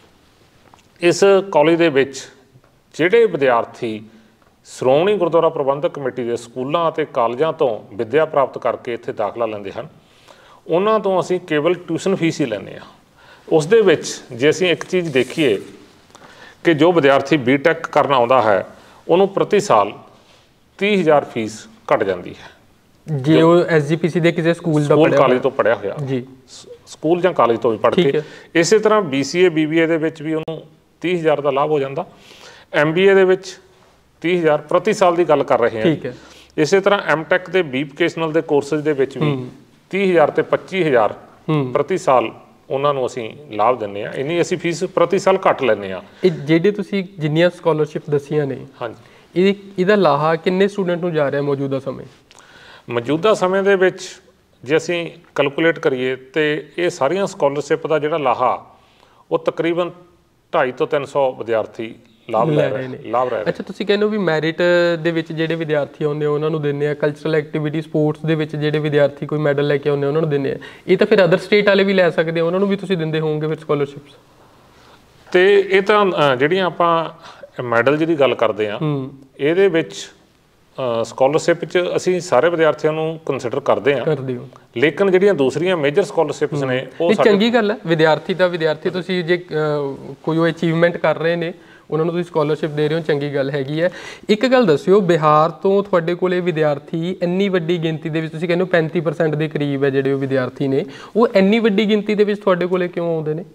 Speaker 2: ਇਸ ਕਾਲਜ ਦੇ ਵਿੱਚ ਜਿਹੜੇ ਵਿਦਿਆਰਥੀ ਸ਼੍ਰੋਮਣੀ ਗੁਰਦੁਆਰਾ ਪ੍ਰਬੰਧਕ ਕਮੇਟੀ ਦੇ ਸਕੂਲਾਂ ਅਤੇ ਕਾਲਜਾਂ ਤੋਂ ਵਿੱਦਿਆ ਪ੍ਰਾਪਤ ਕਰਕੇ ਇੱਥੇ ਦਾਖਲਾ ਲੈਂਦੇ ਹਨ, ਉਹਨਾਂ ਤੋਂ ਅਸੀਂ ਕੇਵਲ ਟਿਊਸ਼ਨ ਫੀਸ ਹੀ ਲੈਂਦੇ ਹਾਂ। ਉਸ ਦੇ ਵਿੱਚ ਜੇ ਅਸੀਂ ਇੱਕ ਚੀਜ਼ ਦੇਖੀਏ ਕਿ ਜੋ ਵਿਦਿਆਰਥੀ ਬੀ ਟੈਕ ਕਰਨ ਆਉਂਦਾ ਹੈ ਉਹਨੂੰ ਪ੍ਰਤੀ ਸਾਲ ਤੀਹ ਹਜ਼ਾਰ ਫੀਸ ਘੱਟ ਜਾਂਦੀ ਹੈ
Speaker 1: ਜੇ ਉਹ ਐਸ ਜੀ ਪੀ ਸੀ ਦੇ ਕਿਸੇ ਸਕੂਲ ਦਾ
Speaker 2: ਸਕੂਲ ਕਾਲਜ ਤੋਂ ਪੜ੍ਹਿਆ ਹੋਇਆ ਜੀ, ਸਕੂਲ ਜਾਂ ਕਾਲਜ ਤੋਂ ਵੀ ਪੜ੍ਹ ਕੇ। ਇਸੇ ਤਰ੍ਹਾਂ B C A B B A ਦੇ ਵਿੱਚ ਵੀ ਉਹਨੂੰ ਤੀਹ ਹਜ਼ਾਰ ਦਾ ਲਾਭ ਹੋ ਜਾਂਦਾ। ਐਮ ਬੀ ਏ ਦੇ ਵਿੱਚ ਤੀਹ ਹਜ਼ਾਰ ਪ੍ਰਤੀ ਸਾਲ ਦੀ ਗੱਲ ਕਰ ਰਹੇ ਹਾਂ। ਇਸੇ ਤਰ੍ਹਾਂ ਐਮ ਟੈਕ ਦੇ ਬੀ ਵੋਕੇਸ਼ਨਲ ਦੇ ਕੋਰਸਿਸ ਦੇ ਵਿੱਚ ਵੀ ਤੀਹ ਹਜ਼ਾਰ ਤੇ ਪੱਚੀ ਹਜ਼ਾਰ ਪ੍ਰਤੀ ਸਾਲ ਉਹਨਾਂ ਨੂੰ ਅਸੀਂ ਲਾਭ ਦਿੰਦੇ ਹਾਂ। ਇੰਨੀ ਅਸੀਂ ਫੀਸ ਪ੍ਰਤੀ ਸਾਲ ਘੱਟ ਲੈਂਦੇ ਹਾਂ।
Speaker 1: ਇਹ ਜਿਹੜੇ ਤੁਸੀਂ ਜਿੰਨੀਆਂ ਸਕਾਲਰਸ਼ਿਪ ਦੱਸੀਆਂ ਨੇ, ਹਾਂਜੀ, ਇਹ ਇਹਦਾ ਲਾਹਾ ਕਿੰਨੇ ਸਟੂਡੈਂਟ ਨੂੰ ਜਾ ਰਿਹਾ ਮੌਜੂਦਾ ਸਮੇਂ?
Speaker 2: ਮੌਜੂਦਾ ਸਮੇਂ ਦੇ ਵਿੱਚ ਜੇ ਅਸੀਂ ਕੈਲਕੂਲੇਟ ਕਰੀਏ ਤੇ ਇਹ ਸਾਰੀਆਂ ਸਕਾਲਰਸ਼ਿਪ ਦਾ ਜਿਹੜਾ ਲਾਹਾ ਉਹ ਤਕਰੀਬਨ ਢਾਈ ਤੋਂ ਤਿੰਨ ਸੌ ਵਿਦਿਆਰਥੀ ਲਾਭ ਲੈ ਰਹੇ ਨੇ ਲਾਭ ਰਹੇ।
Speaker 1: ਅੱਛਾ, ਤੁਸੀਂ ਕਹਿੰਦੇ ਹੋ ਵੀ ਮੈਰਿਟ ਦੇ ਵਿੱਚ ਜਿਹੜੇ ਵਿਦਿਆਰਥੀ ਆਉਂਦੇ ਉਹਨਾਂ ਨੂੰ ਦਿੰਦੇ ਆ, ਕਲਚਰਲ ਐਕਟੀਵਿਟੀ ਸਪੋਰਟਸ ਦੇ ਵਿੱਚ ਜਿਹੜੇ ਵਿਦਿਆਰਥੀ ਕੋਈ ਮੈਡਲ ਲੈ ਕੇ ਆਉਂਦੇ ਉਹਨਾਂ ਨੂੰ ਦਿੰਦੇ ਆ, ਇਹ ਤਾਂ ਫਿਰ ਅਦਰ ਸਟੇਟ ਵਾਲੇ ਵੀ ਲੈ ਸਕਦੇ ਆ, ਉਹਨਾਂ ਨੂੰ ਵੀ ਤੁਸੀਂ ਦਿੰਦੇ ਹੋਵੋਗੇ ਫਿਰ ਸਕਾਲਰਸ਼ਿਪਸ?
Speaker 2: ਤੇ ਇਹ ਤਾਂ ਜਿਹੜੀਆਂ ਆਪਾਂ ਮੈਡਲ ਜਿਹਦੀ ਗੱਲ ਕਰਦੇ ਆ ਇਹਦੇ ਵਿੱਚ ਸਕਾਲਰਸ਼ਿਪ 'ਚ ਅਸੀਂ ਸਾਰੇ ਵਿਦਿਆਰਥੀਆਂ ਨੂੰ ਕੰਸੀਡਰ ਕਰਦੇ ਹਾਂ, ਲੇਕਿਨ ਜਿਹੜੀਆਂ ਦੂਸਰੀਆਂ ਮੇਜਰ ਸਕਾਲਰਸ਼ਿਪਸ ਨੇ ਉਹ
Speaker 1: ਚੰਗੀ ਗੱਲ ਹੈ। ਵਿਦਿਆਰਥੀ ਦਾ ਵਿਦਿਆਰਥੀ ਤੁਸੀਂ ਜੇ ਕੋਈ ਉਹ ਅਚੀਵਮੈਂਟ ਕਰ ਰਹੇ ਨੇ ਉਹਨਾਂ ਨੂੰ ਤੁਸੀਂ ਸਕਾਲਰਸ਼ਿਪ ਦੇ ਰਹੇ ਹੋ, ਚੰਗੀ ਗੱਲ ਹੈਗੀ ਹੈ। ਇੱਕ ਗੱਲ ਦੱਸਿਓ, ਬਿਹਾਰ ਤੋਂ ਤੁਹਾਡੇ ਕੋਲੇ ਵਿਦਿਆਰਥੀ ਇੰਨੀ ਵੱਡੀ ਗਿਣਤੀ ਦੇ ਵਿੱਚ, ਤੁਸੀਂ ਕਹਿੰਦੇ ਹੋ ਪੈਂਤੀ ਪਰਸੈਂਟ ਦੇ ਕਰੀਬ ਹੈ ਜਿਹੜੇ ਉਹ ਵਿਦਿਆਰਥੀ ਨੇ, ਉਹ ਇੰਨੀ ਵੱਡੀ ਗਿਣਤੀ ਦੇ ਵਿੱਚ ਤੁਹਾਡੇ ਕੋਲੇ ਕਿਉਂ ਆਉਂਦੇ ਨੇ?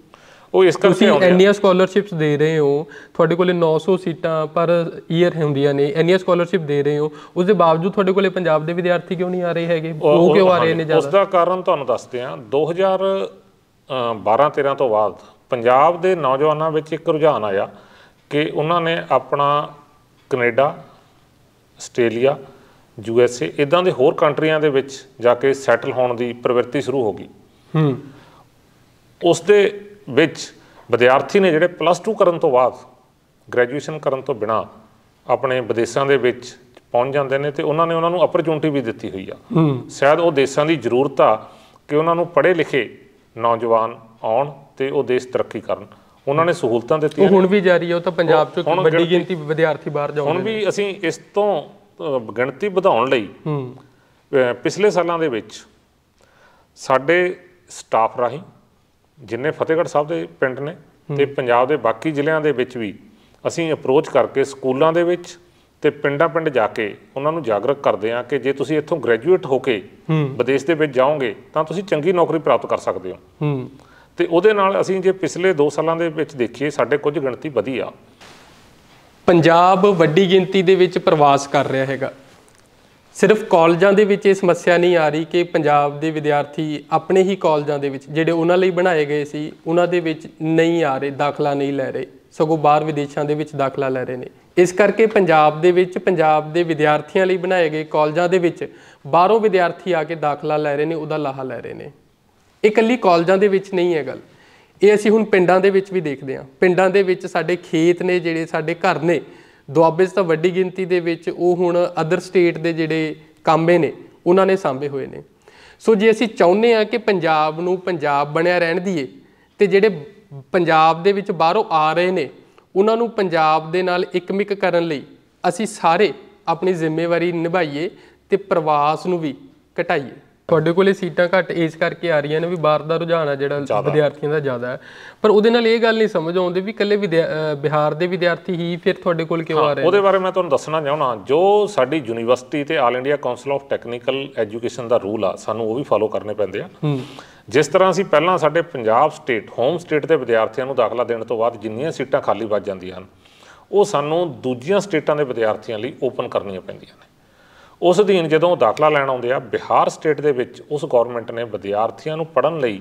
Speaker 2: ਉਹ ਇਸ ਕਰਕੇ
Speaker 1: ਤੁਸੀਂ ਇੰਨੀਆਂ ਸਕੋਲਰਸ਼ਿਪਸ ਦੇ ਰਹੇ ਹੋ, ਤੁਹਾਡੇ ਕੋਲੇ ਨੌ ਸੌ ਸੀਟਾਂ ਪਰ ਈਅਰ ਹੁੰਦੀਆਂ ਨੇ, ਇੰਨੀਆਂ ਸਕੋਲਰਸ਼ਿਪ ਦੇ ਰਹੇ ਹੋ, ਉਸ ਦੇ ਬਾਵਜੂਦ ਤੁਹਾਡੇ ਕੋਲੇ ਪੰਜਾਬ ਦੇ ਵਿਦਿਆਰਥੀ ਕਿਉਂ ਨਹੀਂ ਆ ਰਹੇ ਹੈਗੇ? ਉਹ ਕਿਉਂ ਆ ਰਹੇ ਨੇ ਜ਼ਿਆਦਾ?
Speaker 2: ਉਸ ਦਾ ਕਾਰਨ ਤੁਹਾਨੂੰ ਦੱਸਦੇ ਹਾਂ। ਦੋ ਹਜ਼ਾਰ ਬਾਰਾਂ ਤੇਰਾਂ ਤੋਂ ਬਾਅਦ ਪੰਜਾਬ ਦੇ ਨੌਜਵਾਨਾਂ ਵਿੱਚ ਇੱਕ ਰੁਝਾਨ ਆਇਆ ਕਿ ਉਹਨਾਂ ਨੇ ਆਪਣਾ Canada, Australia, U S A ਇੱਦਾਂ ਦੇ ਹੋਰ ਕੰਟਰੀਆਂ ਦੇ ਵਿੱਚ ਜਾ ਕੇ ਸੈਟਲ ਹੋਣ ਦੀ ਪ੍ਰਵਿਰਤੀ ਸ਼ੁਰੂ ਹੋ ਗਈ।
Speaker 1: ਹੂੰ
Speaker 2: ਉਸ ਦੇ ਵਿੱਚ ਵਿਦਿਆਰਥੀ ਨੇ ਜਿਹੜੇ ਪਲੱਸ ਟੂ ਕਰਨ ਤੋਂ ਬਾਅਦ ਗ੍ਰੈਜੂਏਸ਼ਨ ਕਰਨ ਤੋਂ ਬਿਨਾਂ ਆਪਣੇ ਵਿਦੇਸ਼ਾਂ ਦੇ ਵਿੱਚ ਪਹੁੰਚ ਜਾਂਦੇ ਨੇ, ਅਤੇ ਉਹਨਾਂ ਨੇ ਉਹਨਾਂ ਨੂੰ ਅਪਰਚੁਨਿਟੀ ਵੀ ਦਿੱਤੀ ਹੋਈ ਆ। ਸ਼ਾਇਦ ਉਹ ਦੇਸ਼ਾਂ ਦੀ ਜ਼ਰੂਰਤ ਆ ਕਿ ਉਹਨਾਂ ਨੂੰ ਪੜ੍ਹੇ ਲਿਖੇ ਨੌਜਵਾਨ ਆਉਣ ਅਤੇ ਉਹ ਦੇਸ਼ ਤਰੱਕੀ ਕਰਨ। ਉਹਨਾਂ ਨੇ ਸਹੂਲਤਾਂ ਦਿੱਤੀਆਂ।
Speaker 1: ਹੁਣ ਵੀ ਜਾਰੀ ਹੈ ਉਹ ਤਾਂ ਪੰਜਾਬ 'ਚ ਵੱਡੀ ਗਿਣਤੀ ਵਿਦਿਆਰਥੀ ਬਾਹਰ ਜਾਉਂਦੇ।
Speaker 2: ਹੁਣ ਵੀ ਅਸੀਂ ਇਸ ਤੋਂ ਗਿਣਤੀ ਵਧਾਉਣ ਲਈ ਪਿਛਲੇ ਸਾਲਾਂ ਦੇ ਵਿੱਚ ਸਾਡੇ ਸਟਾਫ ਰਾਹੀਂ ਜਿੰਨੇ ਫਤਿਹਗੜ੍ਹ ਸਾਹਿਬ ਦੇ ਪਿੰਡ ਨੇ ਅਤੇ ਪੰਜਾਬ ਦੇ ਬਾਕੀ ਜ਼ਿਲ੍ਹਿਆਂ ਦੇ ਵਿੱਚ ਵੀ ਅਸੀਂ ਅਪਰੋਚ ਕਰਕੇ ਸਕੂਲਾਂ ਦੇ ਵਿੱਚ ਅਤੇ ਪਿੰਡਾਂ ਪਿੰਡ ਜਾ ਕੇ ਉਹਨਾਂ ਨੂੰ ਜਾਗਰੂਕ ਕਰਦੇ ਹਾਂ ਕਿ ਜੇ ਤੁਸੀਂ ਇੱਥੋਂ ਗ੍ਰੈਜੂਏਟ ਹੋ ਕੇ ਵਿਦੇਸ਼ ਦੇ ਵਿੱਚ ਜਾਓਗੇ ਤਾਂ ਤੁਸੀਂ ਚੰਗੀ ਨੌਕਰੀ ਪ੍ਰਾਪਤ ਕਰ ਸਕਦੇ ਹੋ। ਅਤੇ ਉਹਦੇ ਨਾਲ ਅਸੀਂ ਜੇ ਪਿਛਲੇ ਦੋ ਸਾਲਾਂ ਦੇ ਵਿੱਚ ਦੇਖੀਏ ਸਾਡੇ ਕੁਝ ਗਿਣਤੀ ਵਧੀ ਆ।
Speaker 1: ਪੰਜਾਬ ਵੱਡੀ ਗਿਣਤੀ ਦੇ ਵਿੱਚ ਪ੍ਰਵਾਸ ਕਰ ਰਿਹਾ ਹੈਗਾ। ਸਿਰਫ ਕਾਲਜਾਂ ਦੇ ਵਿੱਚ ਇਹ ਸਮੱਸਿਆ ਨਹੀਂ ਆ ਰਹੀ ਕਿ ਪੰਜਾਬ ਦੇ ਵਿਦਿਆਰਥੀ ਆਪਣੇ ਹੀ ਕਾਲਜਾਂ ਦੇ ਵਿੱਚ ਜਿਹੜੇ ਉਹਨਾਂ ਲਈ ਬਣਾਏ ਗਏ ਸੀ ਉਹਨਾਂ ਦੇ ਵਿੱਚ ਨਹੀਂ ਆ ਰਹੇ, ਦਾਖਲਾ ਨਹੀਂ ਲੈ ਰਹੇ, ਸਗੋਂ ਬਾਹਰ ਵਿਦੇਸ਼ਾਂ ਦੇ ਵਿੱਚ ਦਾਖਲਾ ਲੈ ਰਹੇ ਨੇ। ਇਸ ਕਰਕੇ ਪੰਜਾਬ ਦੇ ਵਿੱਚ ਪੰਜਾਬ ਦੇ ਵਿਦਿਆਰਥੀਆਂ ਲਈ ਬਣਾਏ ਗਏ ਕਾਲਜਾਂ ਦੇ ਵਿੱਚ ਬਾਹਰੋਂ ਵਿਦਿਆਰਥੀ ਆ ਕੇ ਦਾਖਲਾ ਲੈ ਰਹੇ ਨੇ, ਉਹਦਾ ਲਾਹਾ ਲੈ ਰਹੇ ਨੇ। ਇਹ ਇਕੱਲੀ ਕਾਲਜਾਂ ਦੇ ਵਿੱਚ ਨਹੀਂ ਹੈ ਗੱਲ, ਇਹ ਅਸੀਂ ਹੁਣ ਪਿੰਡਾਂ ਦੇ ਵਿੱਚ ਵੀ ਦੇਖਦੇ ਹਾਂ। ਪਿੰਡਾਂ ਦੇ ਵਿੱਚ ਸਾਡੇ ਖੇਤ ਨੇ, ਜਿਹੜੇ ਸਾਡੇ ਘਰ ਨੇ, ਦੁਆਬੇ 'ਚ ਤਾਂ ਵੱਡੀ ਗਿਣਤੀ ਦੇ ਵਿੱਚ ਉਹ ਹੁਣ ਅਦਰ ਸਟੇਟ ਦੇ ਜਿਹੜੇ ਕਾਂਬੇ ਨੇ ਉਹਨਾਂ ਨੇ ਸਾਂਭੇ ਹੋਏ ਨੇ। ਸੋ ਜੇ ਅਸੀਂ ਚਾਹੁੰਦੇ ਹਾਂ ਕਿ ਪੰਜਾਬ ਨੂੰ ਪੰਜਾਬ ਬਣਿਆ ਰਹਿਣ ਦੀਏ ਅਤੇ ਜਿਹੜੇ ਪੰਜਾਬ ਦੇ ਵਿੱਚ ਬਾਹਰੋਂ ਆ ਰਹੇ ਨੇ ਉਹਨਾਂ ਨੂੰ ਪੰਜਾਬ ਦੇ ਨਾਲ ਇਕਮਿਕ ਕਰਨ ਲਈ ਅਸੀਂ ਸਾਰੇ ਆਪਣੀ ਜ਼ਿੰਮੇਵਾਰੀ ਨਿਭਾਈਏ ਅਤੇ ਪ੍ਰਵਾਸ ਨੂੰ ਵੀ ਘਟਾਈਏ। ਤੁਹਾਡੇ ਕੋਲੇ ਸੀਟਾਂ ਘੱਟ ਇਸ ਕਰਕੇ ਆ ਰਹੀਆਂ ਨੇ ਵੀ ਬਾਹਰ ਦਾ ਰੁਝਾਨ ਆ ਜਿਹੜਾ ਵਿਦਿਆਰਥੀਆਂ ਦਾ ਜ਼ਿਆਦਾ ਹੈ, ਪਰ ਉਹਦੇ ਨਾਲ ਇਹ ਗੱਲ ਨਹੀਂ ਸਮਝ ਆਉਂਦੀ ਵੀ ਇਕੱਲੇ ਵਿਦਿਆ ਬਿਹਾਰ ਦੇ ਵਿਦਿਆਰਥੀ ਹੀ ਫਿਰ ਤੁਹਾਡੇ ਕੋਲ ਕਿਉਂ ਆ ਰਹੇ ਨੇ?
Speaker 2: ਉਹਦੇ ਬਾਰੇ ਮੈਂ ਤੁਹਾਨੂੰ ਦੱਸਣਾ ਚਾਹੁੰਦਾ। ਜੋ ਸਾਡੀ ਯੂਨੀਵਰਸਿਟੀ ਤੇ all India council of technical education ਦਾ ਰੂਲ ਆ, ਸਾਨੂੰ ਉਹ ਵੀ ਫਾਲੋ ਕਰਨੇ ਪੈਂਦੇ ਆ। ਜਿਸ ਤਰ੍ਹਾਂ ਅਸੀਂ ਪਹਿਲਾਂ ਸਾਡੇ ਪੰਜਾਬ ਸਟੇਟ ਹੋਮ ਸਟੇਟ ਦੇ ਵਿਦਿਆਰਥੀਆਂ ਨੂੰ ਦਾਖਲਾ ਦੇਣ ਤੋਂ ਬਾਅਦ ਜਿੰਨੀਆਂ ਸੀਟਾਂ ਖਾਲੀ ਵੱਜ ਜਾਂਦੀਆਂ ਹਨ ਉਹ ਸਾਨੂੰ ਦੂਜੀਆਂ ਸਟੇਟਾਂ ਦੇ ਵਿਦਿਆਰਥੀਆਂ ਲਈ ਓਪਨ ਕਰਨੀਆਂ ਪੈਂਦੀਆਂ ਨੇ। ਉਸ ਅਧੀਨ ਜਦੋਂ ਉਹ ਦਾਖਲਾ ਲੈਣ ਆਉਂਦੇ ਆ, ਬਿਹਾਰ ਸਟੇਟ ਦੇ ਵਿੱਚ ਉਸ ਗੌਰਮੈਂਟ ਨੇ ਵਿਦਿਆਰਥੀਆਂ ਨੂੰ ਪੜ੍ਹਨ ਲਈ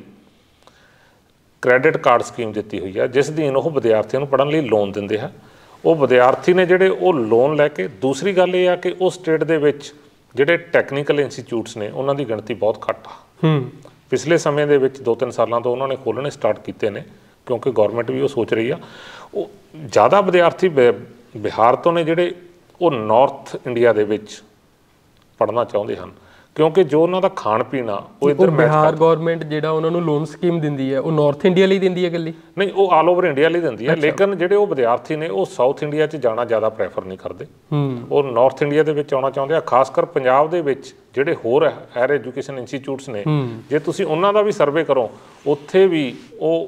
Speaker 2: ਕ੍ਰੈਡਿਟ ਕਾਰਡ ਸਕੀਮ ਦਿੱਤੀ ਹੋਈ ਆ, ਜਿਸ ਅਧੀਨ ਉਹ ਵਿਦਿਆਰਥੀਆਂ ਨੂੰ ਪੜ੍ਹਨ ਲਈ ਲੋਨ ਦਿੰਦੇ ਆ। ਉਹ ਵਿਦਿਆਰਥੀ ਨੇ ਜਿਹੜੇ ਉਹ ਲੋਨ ਲੈ ਕੇ, ਦੂਸਰੀ ਗੱਲ ਇਹ ਆ ਕਿ ਉਸ ਸਟੇਟ ਦੇ ਵਿੱਚ ਜਿਹੜੇ ਟੈਕਨੀਕਲ ਇੰਸਟੀਚਿਊਟਸ ਨੇ ਉਹਨਾਂ ਦੀ ਗਿਣਤੀ ਬਹੁਤ ਘੱਟ ਆ। ਪਿਛਲੇ ਸਮੇਂ ਦੇ ਵਿੱਚ ਦੋ ਤਿੰਨ ਸਾਲਾਂ ਤੋਂ ਉਹਨਾਂ ਨੇ ਖੋਲ੍ਹਣੇ ਸਟਾਰਟ ਕੀਤੇ ਨੇ, ਕਿਉਂਕਿ ਗੌਰਮੈਂਟ ਵੀ ਉਹ ਸੋਚ ਰਹੀ ਆ। ਉਹ ਜ਼ਿਆਦਾ ਵਿਦਿਆਰਥੀ ਬਿਹਾਰ ਤੋਂ ਨੇ ਜਿਹੜੇ ਉਹ ਨਾਰਥ ਇੰਡੀਆ ਦੇ ਵਿੱਚ ਪੜ੍ਹਨਾ ਚਾਹੁੰਦੇ ਹਨ, ਕਿਉਂਕਿ ਜੋ ਉਹਨਾਂ ਦਾ ਖਾਣ ਪੀਣ ਆ ਉਹ ਇੱਧਰ
Speaker 1: ਬਿਹਾਰ ਗੌਰਮੈਂਟ ਜਿਹੜਾ ਉਹਨਾਂ ਨੂੰ ਲੋਨ ਸਕੀਮ ਦਿੰਦੀ ਹੈ ਉਹ ਨਾਰਥ ਇੰਡੀਆ ਲਈ ਦਿੰਦੀ ਹੈ ਇਕੱਲੀ?
Speaker 2: ਨਹੀਂ, ਉਹ ਆਲ ਓਵਰ ਇੰਡੀਆ ਲਈ ਦਿੰਦੀ ਹੈ। ਲੇਕਿਨ ਜਿਹੜੇ ਉਹ ਵਿਦਿਆਰਥੀ ਨੇ ਉਹ ਸਾਊਥ ਇੰਡੀਆ 'ਚ ਜਾਣਾ ਜ਼ਿਆਦਾ ਪ੍ਰੈਫਰ ਨਹੀਂ ਕਰਦੇ, ਉਹ ਨਾਰਥ ਇੰਡੀਆ ਦੇ ਵਿੱਚ ਆਉਣਾ ਚਾਹੁੰਦੇ ਆ। ਖਾਸ ਕਰ ਪੰਜਾਬ ਦੇ ਵਿੱਚ ਜਿਹੜੇ ਹੋਰ ਹਾਇਰ ਐਜੂਕੇਸ਼ਨ ਇੰਸਟੀਚਿਊਟਸ ਨੇ, ਜੇ ਤੁਸੀਂ ਉਹਨਾਂ ਦਾ ਵੀ ਸਰਵੇ ਕਰੋ ਉੱਥੇ ਵੀ ਉਹ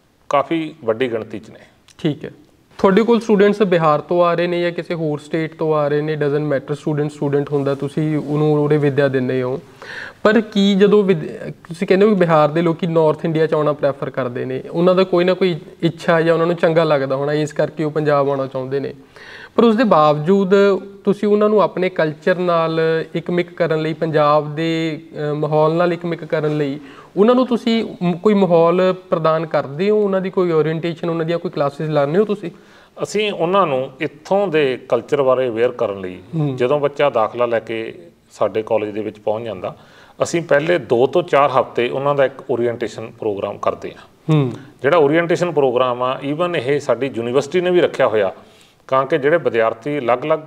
Speaker 2: ਕਾਫੀ ਵੱਡੀ ਗਿਣਤੀ 'ਚ ਨੇ।
Speaker 1: ਠੀਕ ਹੈ, ਤੁਹਾਡੇ ਕੋਲ ਸਟੂਡੈਂਟਸ ਬਿਹਾਰ ਤੋਂ ਆ ਰਹੇ ਨੇ ਜਾਂ ਕਿਸੇ ਹੋਰ ਸਟੇਟ ਤੋਂ ਆ ਰਹੇ ਨੇ, ਡਜ਼ਨਟ ਮੈਟਰ, ਸਟੂਡੈਂਟ ਸਟੂਡੈਂਟ ਹੁੰਦਾ, ਤੁਸੀਂ ਉਹਨੂੰ ਉਹਦੇ ਵਿੱਦਿਆ ਦਿੰਦੇ ਹੋ। ਪਰ ਕੀ ਜਦੋਂ ਤੁਸੀਂ ਕਹਿੰਦੇ ਹੋ ਕਿ ਬਿਹਾਰ ਦੇ ਲੋਕ ਨਾਰਥ ਇੰਡੀਆ 'ਚ ਆਉਣਾ ਪ੍ਰੈਫਰ ਕਰਦੇ ਨੇ, ਉਹਨਾਂ ਦਾ ਕੋਈ ਨਾ ਕੋਈ ਇੱਛਾ ਜਾਂ ਉਹਨਾਂ ਨੂੰ ਚੰਗਾ ਲੱਗਦਾ ਹੋਣਾ, ਇਸ ਕਰਕੇ ਉਹ ਪੰਜਾਬ ਆਉਣਾ ਚਾਹੁੰਦੇ ਨੇ, ਪਰ ਉਸ ਦੇ ਬਾਵਜੂਦ ਤੁਸੀਂ ਉਹਨਾਂ ਨੂੰ ਆਪਣੇ ਕਲਚਰ ਨਾਲ ਇਕਮਿਕ ਕਰਨ ਲਈ, ਪੰਜਾਬ ਦੇ ਮਾਹੌਲ ਨਾਲ ਇਕਮਿਕ ਕਰਨ ਲਈ ਉਹਨਾਂ ਨੂੰ ਤੁਸੀਂ ਕੋਈ ਮਾਹੌਲ ਪ੍ਰਦਾਨ ਕਰਦੇ ਹੋ? ਉਹਨਾਂ ਦੀ ਕੋਈ ਓਰੀਐਂਟੇਸ਼ਨ, ਉਹਨਾਂ ਦੀਆਂ ਕੋਈ ਕਲਾਸਿਸ ਲਾਉਂਦੇ ਹੋ ਤੁਸੀਂ?
Speaker 2: ਅਸੀਂ ਉਹਨਾਂ ਨੂੰ ਇੱਥੋਂ ਦੇ ਕਲਚਰ ਬਾਰੇ ਅਵੇਅਰ ਕਰਨ ਲਈ, ਜਦੋਂ ਬੱਚਾ ਦਾਖਲਾ ਲੈ ਕੇ ਸਾਡੇ ਕਾਲਜ ਦੇ ਵਿੱਚ ਪਹੁੰਚ ਜਾਂਦਾ, ਅਸੀਂ ਪਹਿਲੇ ਦੋ ਤੋਂ ਚਾਰ ਹਫ਼ਤੇ ਉਹਨਾਂ ਦਾ ਇੱਕ ਓਰੀਐਂਟੇਸ਼ਨ ਪ੍ਰੋਗਰਾਮ ਕਰਦੇ ਹਾਂ। ਜਿਹੜਾ ਓਰੀਐਂਟੇਸ਼ਨ ਪ੍ਰੋਗਰਾਮ ਆ, ਈਵਨ ਇਹ ਸਾਡੀ ਯੂਨੀਵਰਸਿਟੀ ਨੇ ਵੀ ਰੱਖਿਆ ਹੋਇਆ, ਕਿਉਂਕਿ ਜਿਹੜੇ ਵਿਦਿਆਰਥੀ ਅਲੱਗ-ਅਲੱਗ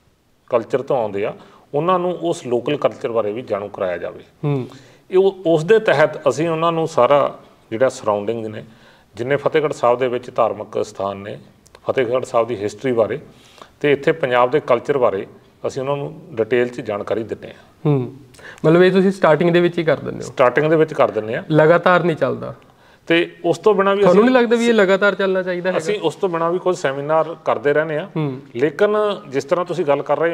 Speaker 2: ਕਲਚਰ ਤੋਂ ਆਉਂਦੇ ਆ ਉਹਨਾਂ ਨੂੰ ਉਸ ਲੋਕਲ ਕਲਚਰ ਬਾਰੇ ਵੀ ਜਾਣੂ ਕਰਾਇਆ ਜਾਵੇ। ਇਹ ਉਸ ਦੇ ਤਹਿਤ ਅਸੀਂ ਉਹਨਾਂ ਨੂੰ ਸਾਰਾ ਜਿਹੜਾ ਸਰਾਊਂਡਿੰਗ ਨੇ, ਜਿੰਨੇ ਫਤਿਹਗੜ੍ਹ ਸਾਹਿਬ ਦੇ ਵਿੱਚ ਧਾਰਮਿਕ ਸਥਾਨ ਨੇ, ਫਤਿਹਗੜ੍ਹ ਸਾਹਿਬ ਦੀ ਹਿਸਟਰੀ ਬਾਰੇ ਅਤੇ ਇੱਥੇ ਪੰਜਾਬ ਦੇ ਕਲਚਰ ਬਾਰੇ ਅਸੀਂ ਉਹਨਾਂ ਨੂੰ ਡਿਟੇਲ 'ਚ ਜਾਣਕਾਰੀ ਦਿੰਦੇ ਹਾਂ।
Speaker 1: ਮਤਲਬ ਇਹ ਤੁਸੀਂ ਸਟਾਰਟਿੰਗ ਦੇ ਵਿੱਚ ਹੀ ਕਰ ਦਿੰਦੇ ਹੋ?
Speaker 2: ਸਟਾਰਟਿੰਗ ਦੇ ਵਿੱਚ ਕਰ ਦਿੰਦੇ ਹਾਂ,
Speaker 1: ਲਗਾਤਾਰ ਨਹੀਂ ਚੱਲਦਾ।
Speaker 2: ਤੇ ਉਸ ਤੋਂ ਬਿਨਾਂ ਵੀ
Speaker 1: ਤੁਹਾਨੂੰ ਨਹੀਂ ਲੱਗਦਾ ਵੀ ਇਹ ਲਗਾਤਾਰ ਚੱਲਣਾ ਚਾਹੀਦਾ ਹੈ?
Speaker 2: ਅਸੀਂ ਉਸ ਤੋਂ ਬਿਨਾਂ ਵੀ ਕੁਝ ਸੈਮੀਨਾਰ ਕਰਦੇ ਰਹਿੰਦੇ ਹਾਂ। ਲੇਕਿਨ ਜਿਸ ਤਰ੍ਹਾਂ ਤੁਸੀਂ ਗੱਲ ਕਰ ਰਹੇ ਹੋ,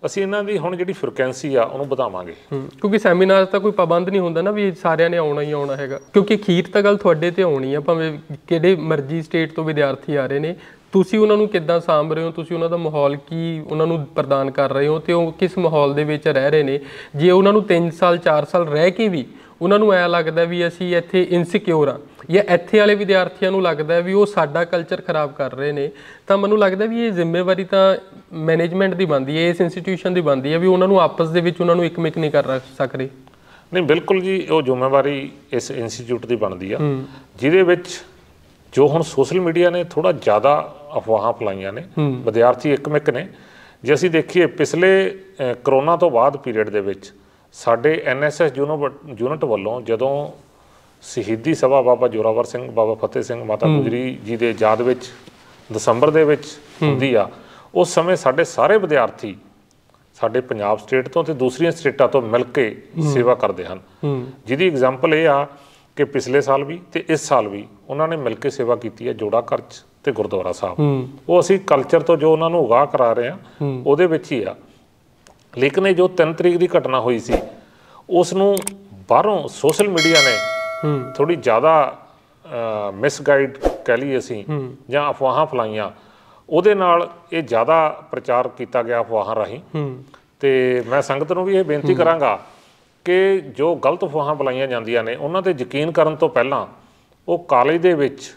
Speaker 2: ਅਸੀਂ ਇਹਨਾਂ ਦੀ ਹੁਣ ਜਿਹੜੀ ਫ੍ਰੀਕੁਐਂਸੀ ਆ ਉਹਨੂੰ ਵਧਾਵਾਂਗੇ।
Speaker 1: ਕਿਉਂਕਿ ਸੈਮੀਨਾਰ ਤਾਂ ਕੋਈ ਪਾਬੰਦ ਨਹੀਂ ਹੁੰਦਾ ਨਾ ਵੀ ਸਾਰਿਆਂ ਨੇ ਆਉਣਾ ਹੀ ਆਉਣਾ ਹੈਗਾ, ਕਿਉਂਕਿ ਅਖੀਰ ਤਾਂ ਗੱਲ ਤੁਹਾਡੇ ਤੇ ਆਉਣੀ ਆ, ਭਾਵੇਂ ਕਿਹੜੇ ਮਰਜ਼ੀ ਸਟੇਟ ਤੋਂ ਵਿਦਿਆਰਥੀ ਆ ਰਹੇ ਨੇ, ਤੁਸੀਂ ਉਹਨਾਂ ਨੂੰ ਕਿੱਦਾਂ ਸਾਂਭ ਰਹੇ ਹੋ, ਤੁਸੀਂ ਉਹਨਾਂ ਦਾ ਮਾਹੌਲ ਕੀ ਉਹਨਾਂ ਨੂੰ ਪ੍ਰਦਾਨ ਕਰ ਰਹੇ ਹੋ ਤੇ ਉਹ ਕਿਸ ਮਾਹੌਲ ਦੇ ਵਿੱਚ ਰਹਿ ਰਹੇ ਨੇ। ਜੇ ਉਹਨਾਂ ਨੂੰ ਤਿੰਨ ਸਾਲ ਚਾਰ ਸਾਲ ਰਹਿ ਕੇ ਵੀ ਉਹਨਾਂ ਨੂੰ ਐਂ ਲੱਗਦਾ ਵੀ ਅਸੀਂ ਇੱਥੇ ਇਨਸਿਕਿਉਰ ਆ, ਜਾਂ ਇੱਥੇ ਵਾਲੇ ਵਿਦਿਆਰਥੀਆਂ ਨੂੰ ਲੱਗਦਾ ਵੀ ਉਹ ਸਾਡਾ ਕਲਚਰ ਖਰਾਬ ਕਰ ਰਹੇ ਨੇ, ਤਾਂ ਮੈਨੂੰ ਲੱਗਦਾ ਵੀ ਇਹ ਜ਼ਿੰਮੇਵਾਰੀ ਤਾਂ ਮੈਨੇਜਮੈਂਟ ਦੀ ਬਣਦੀ ਹੈ, ਇਸ ਇੰਸਟੀਟਿਊਸ਼ਨ ਦੀ ਬਣਦੀ ਹੈ ਵੀ ਉਹਨਾਂ ਨੂੰ ਆਪਸ ਦੇ ਵਿੱਚ ਉਹਨਾਂ ਨੂੰ ਇੱਕ ਮਿਕ ਨਹੀਂ ਕਰ ਸਕਦੇ।
Speaker 2: ਨਹੀਂ, ਬਿਲਕੁਲ ਜੀ, ਉਹ ਜ਼ਿੰਮੇਵਾਰੀ ਇਸ ਇੰਸਟੀਚਿਊਟ ਦੀ ਬਣਦੀ ਆ, ਜਿਹਦੇ ਵਿੱਚ ਜੋ ਹੁਣ ਸੋਸ਼ਲ ਮੀਡੀਆ ਨੇ ਥੋੜ੍ਹਾ ਜ਼ਿਆਦਾ ਅਫਵਾਹਾਂ ਫੈਲਾਈਆਂ ਨੇ, ਵਿਦਿਆਰਥੀ ਇੱਕ ਮਿਕ ਨੇ। ਜੇ ਅਸੀਂ ਦੇਖੀਏ ਪਿਛਲੇ ਕਰੋਨਾ ਤੋਂ ਬਾਅਦ ਪੀਰੀਅਡ ਦੇ ਵਿੱਚ ਸਾਡੇ N S S unit unit ਵੱਲੋਂ ਜਦੋਂ ਸ਼ਹੀਦੀ ਸਭਾ ਬਾਬਾ ਜ਼ੋਰਾਵਰ ਸਿੰਘ, ਬਾਬਾ ਫਤਿਹ ਸਿੰਘ, ਮਾਤਾ ਗੁਜਰੀ ਜੀ ਦੇ ਯਾਦ ਵਿੱਚ ਦਸੰਬਰ ਦੇ ਵਿੱਚ ਹੁੰਦੀ ਆ, ਉਸ ਸਮੇਂ ਸਾਡੇ ਸਾਰੇ ਵਿਦਿਆਰਥੀ ਸਾਡੇ ਪੰਜਾਬ ਸਟੇਟ ਤੋਂ ਤੇ ਦੂਸਰੀਆਂ ਸਟੇਟਾਂ ਤੋਂ ਮਿਲ ਕੇ ਸੇਵਾ ਕਰਦੇ ਹਨ, ਜਿਹਦੀ ਐਗਜ਼ਾਮਪਲ ਇਹ ਆ ਕਿ ਪਿਛਲੇ ਸਾਲ ਵੀ ਤੇ ਇਸ ਸਾਲ ਵੀ ਉਹਨਾਂ ਨੇ ਮਿਲ ਕੇ ਸੇਵਾ ਕੀਤੀ ਹੈ ਜੋੜਾ ਘਰ 'ਚ ਤੇ ਗੁਰਦੁਆਰਾ ਸਾਹਿਬ। ਉਹ ਅਸੀਂ ਕਲਚਰ ਤੋਂ ਜੋ ਉਹਨਾਂ ਨੂੰ ਉਗਾਹ ਕਰਾ ਰਹੇ ਹਾਂ ਉਹਦੇ ਵਿੱਚ ਹੀ ਆ। ਲੇਕਿਨ ਇਹ ਜੋ ਤਿੰਨ ਤਰੀਕ ਦੀ ਘਟਨਾ ਹੋਈ ਸੀ ਉਸ ਨੂੰ ਬਾਹਰੋਂ ਸੋਸ਼ਲ ਮੀਡੀਆ ਨੇ ਥੋੜ੍ਹੀ ਜ਼ਿਆਦਾ ਮਿਸਗਾਈਡ ਕਹਿ ਲਈਏ ਅਸੀਂ, ਜਾਂ ਅਫਵਾਹਾਂ ਫੈਲਾਈਆਂ, ਉਹਦੇ ਨਾਲ ਇਹ ਜ਼ਿਆਦਾ ਪ੍ਰਚਾਰ ਕੀਤਾ ਗਿਆ ਅਫਵਾਹਾਂ ਰਾਹੀਂ। ਤੇ ਮੈਂ ਸੰਗਤ ਨੂੰ ਵੀ ਇਹ ਬੇਨਤੀ ਕਰਾਂਗਾ ਕਿ ਜੋ ਗਲਤ ਅਫਵਾਹਾਂ ਫੈਲਾਈਆਂ ਜਾਂਦੀਆਂ ਨੇ ਉਹਨਾਂ 'ਤੇ ਯਕੀਨ ਕਰਨ ਤੋਂ ਪਹਿਲਾਂ ਉਹ ਕਾਲਜ ਦੇ ਵਿੱਚ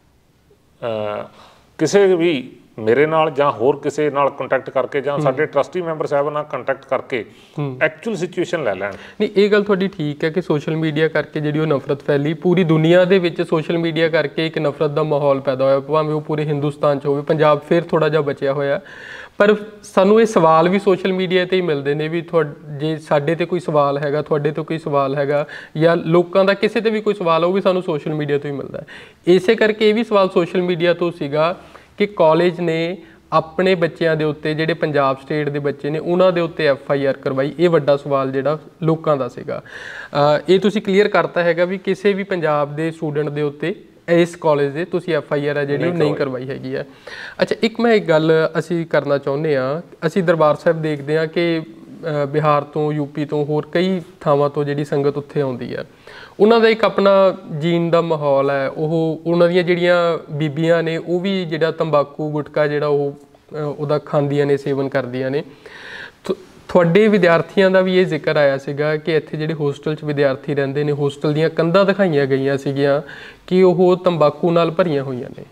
Speaker 2: ਕਿਸੇ ਵੀ ਮੇਰੇ ਨਾਲ ਜਾਂ ਹੋਰ ਕਿਸੇ ਨਾਲ ਕੰਟੈਕਟ ਕਰਕੇ ਜਾਂ ਸਾਡੇ ਟਰਸਟੀ ਮੈਂਬਰ ਸਾਹਿਬ ਨਾਲ ਕੰਟੈਕਟ ਕਰਕੇ ਐਕਚੁਅਲ ਸਿਚੁਏਸ਼ਨ ਲੈ ਲੈਣ।
Speaker 1: ਨਹੀਂ, ਇਹ ਗੱਲ ਤੁਹਾਡੀ ਠੀਕ ਹੈ ਕਿ ਸੋਸ਼ਲ ਮੀਡੀਆ ਕਰਕੇ ਜਿਹੜੀ ਉਹ ਨਫ਼ਰਤ ਫੈਲੀ, ਪੂਰੀ ਦੁਨੀਆ ਦੇ ਵਿੱਚ ਸੋਸ਼ਲ ਮੀਡੀਆ ਕਰਕੇ ਇੱਕ ਨਫ਼ਰਤ ਦਾ ਮਾਹੌਲ ਪੈਦਾ ਹੋਇਆ, ਭਾਵੇਂ ਉਹ ਪੂਰੇ ਹਿੰਦੁਸਤਾਨ 'ਚ ਹੋਵੇ, ਪੰਜਾਬ ਫਿਰ ਥੋੜ੍ਹਾ ਜਿਹਾ ਬਚਿਆ ਹੋਇਆ। ਪਰ ਸਾਨੂੰ ਇਹ ਸਵਾਲ ਵੀ ਸੋਸ਼ਲ ਮੀਡੀਆ 'ਤੇ ਹੀ ਮਿਲਦੇ ਨੇ ਵੀ ਤੁਹਾ ਜੇ ਸਾਡੇ 'ਤੇ ਕੋਈ ਸਵਾਲ ਹੈਗਾ, ਤੁਹਾਡੇ ਤੋਂ ਕੋਈ ਸਵਾਲ ਹੈਗਾ, ਜਾਂ ਲੋਕਾਂ ਦਾ ਕਿਸੇ 'ਤੇ ਵੀ ਕੋਈ ਸਵਾਲ ਉਹ ਵੀ ਸਾਨੂੰ ਸੋਸ਼ਲ ਮੀਡੀਆ ਤੋਂ ਹੀ ਮਿਲਦਾ ਹੈ। ਇਸੇ ਕਰਕੇ ਇਹ ਵੀ ਸਵਾਲ ਸੋਸ਼ਲ ਮੀਡੀਆ ਤੋਂ ਸੀਗਾ ਕਿ ਕਾਲਜ ਨੇ ਆਪਣੇ ਬੱਚਿਆਂ ਦੇ ਉੱਤੇ, ਜਿਹੜੇ ਪੰਜਾਬ ਸਟੇਟ ਦੇ ਬੱਚੇ ਨੇ, ਉਹਨਾਂ ਦੇ ਉੱਤੇ ਐਫ ਆਈ ਆਰ ਕਰਵਾਈ। ਇਹ ਵੱਡਾ ਸਵਾਲ ਜਿਹੜਾ ਲੋਕਾਂ ਦਾ ਸੀਗਾ। ਇਹ ਤੁਸੀਂ ਕਲੀਅਰ ਕਰਤਾ ਹੈਗਾ ਵੀ ਕਿਸੇ ਵੀ ਪੰਜਾਬ ਦੇ ਸਟੂਡੈਂਟ ਦੇ ਉੱਤੇ ਇਸ ਕਾਲਜ ਦੇ ਤੁਸੀਂ ਐਫ ਆਈ ਆਰ ਆ ਜਿਹੜੀ ਉਹ ਨਹੀਂ ਕਰਵਾਈ ਹੈਗੀ ਹੈ। ਅੱਛਾ, ਇੱਕ ਮੈਂ ਇੱਕ ਗੱਲ ਅਸੀਂ ਕਰਨਾ ਚਾਹੁੰਦੇ ਹਾਂ, ਅਸੀਂ ਦਰਬਾਰ ਸਾਹਿਬ ਦੇਖਦੇ ਹਾਂ ਕਿ ਬਿਹਾਰ ਤੋਂ, ਯੂਪੀ ਤੋਂ, ਹੋਰ ਕਈ ਥਾਵਾਂ ਤੋਂ ਜਿਹੜੀ ਸੰਗਤ ਉੱਥੇ ਆਉਂਦੀ ਹੈ, ਉਹਨਾਂ ਦਾ ਇੱਕ ਆਪਣਾ ਜੀਣ ਦਾ ਮਾਹੌਲ ਹੈ। ਉਹ ਉਹਨਾਂ ਦੀਆਂ ਜਿਹੜੀਆਂ ਬੀਬੀਆਂ ਨੇ ਉਹ ਵੀ ਜਿਹੜਾ ਤੰਬਾਕੂ ਗੁਟਕਾ ਜਿਹੜਾ ਉਹ ਉਹਦਾ ਖਾਂਦੀਆਂ ਨੇ, ਸੇਵਨ ਕਰਦੀਆਂ ਨੇ। ਤੁਹਾਡੇ ਵਿਦਿਆਰਥੀਆਂ ਦਾ ਵੀ ਇਹ ਜ਼ਿਕਰ ਆਇਆ ਸੀਗਾ ਕਿ ਇੱਥੇ ਜਿਹੜੇ ਹੋਸਟਲ 'ਚ ਵਿਦਿਆਰਥੀ ਰਹਿੰਦੇ ਨੇ, ਹੋਸਟਲ ਦੀਆਂ ਕੰਧਾਂ ਦਿਖਾਈਆਂ ਗਈਆਂ ਸੀਗੀਆਂ ਕਿ ਉਹ ਤੰਬਾਕੂ ਨਾਲ ਭਰੀਆਂ ਹੋਈਆਂ ਨੇ।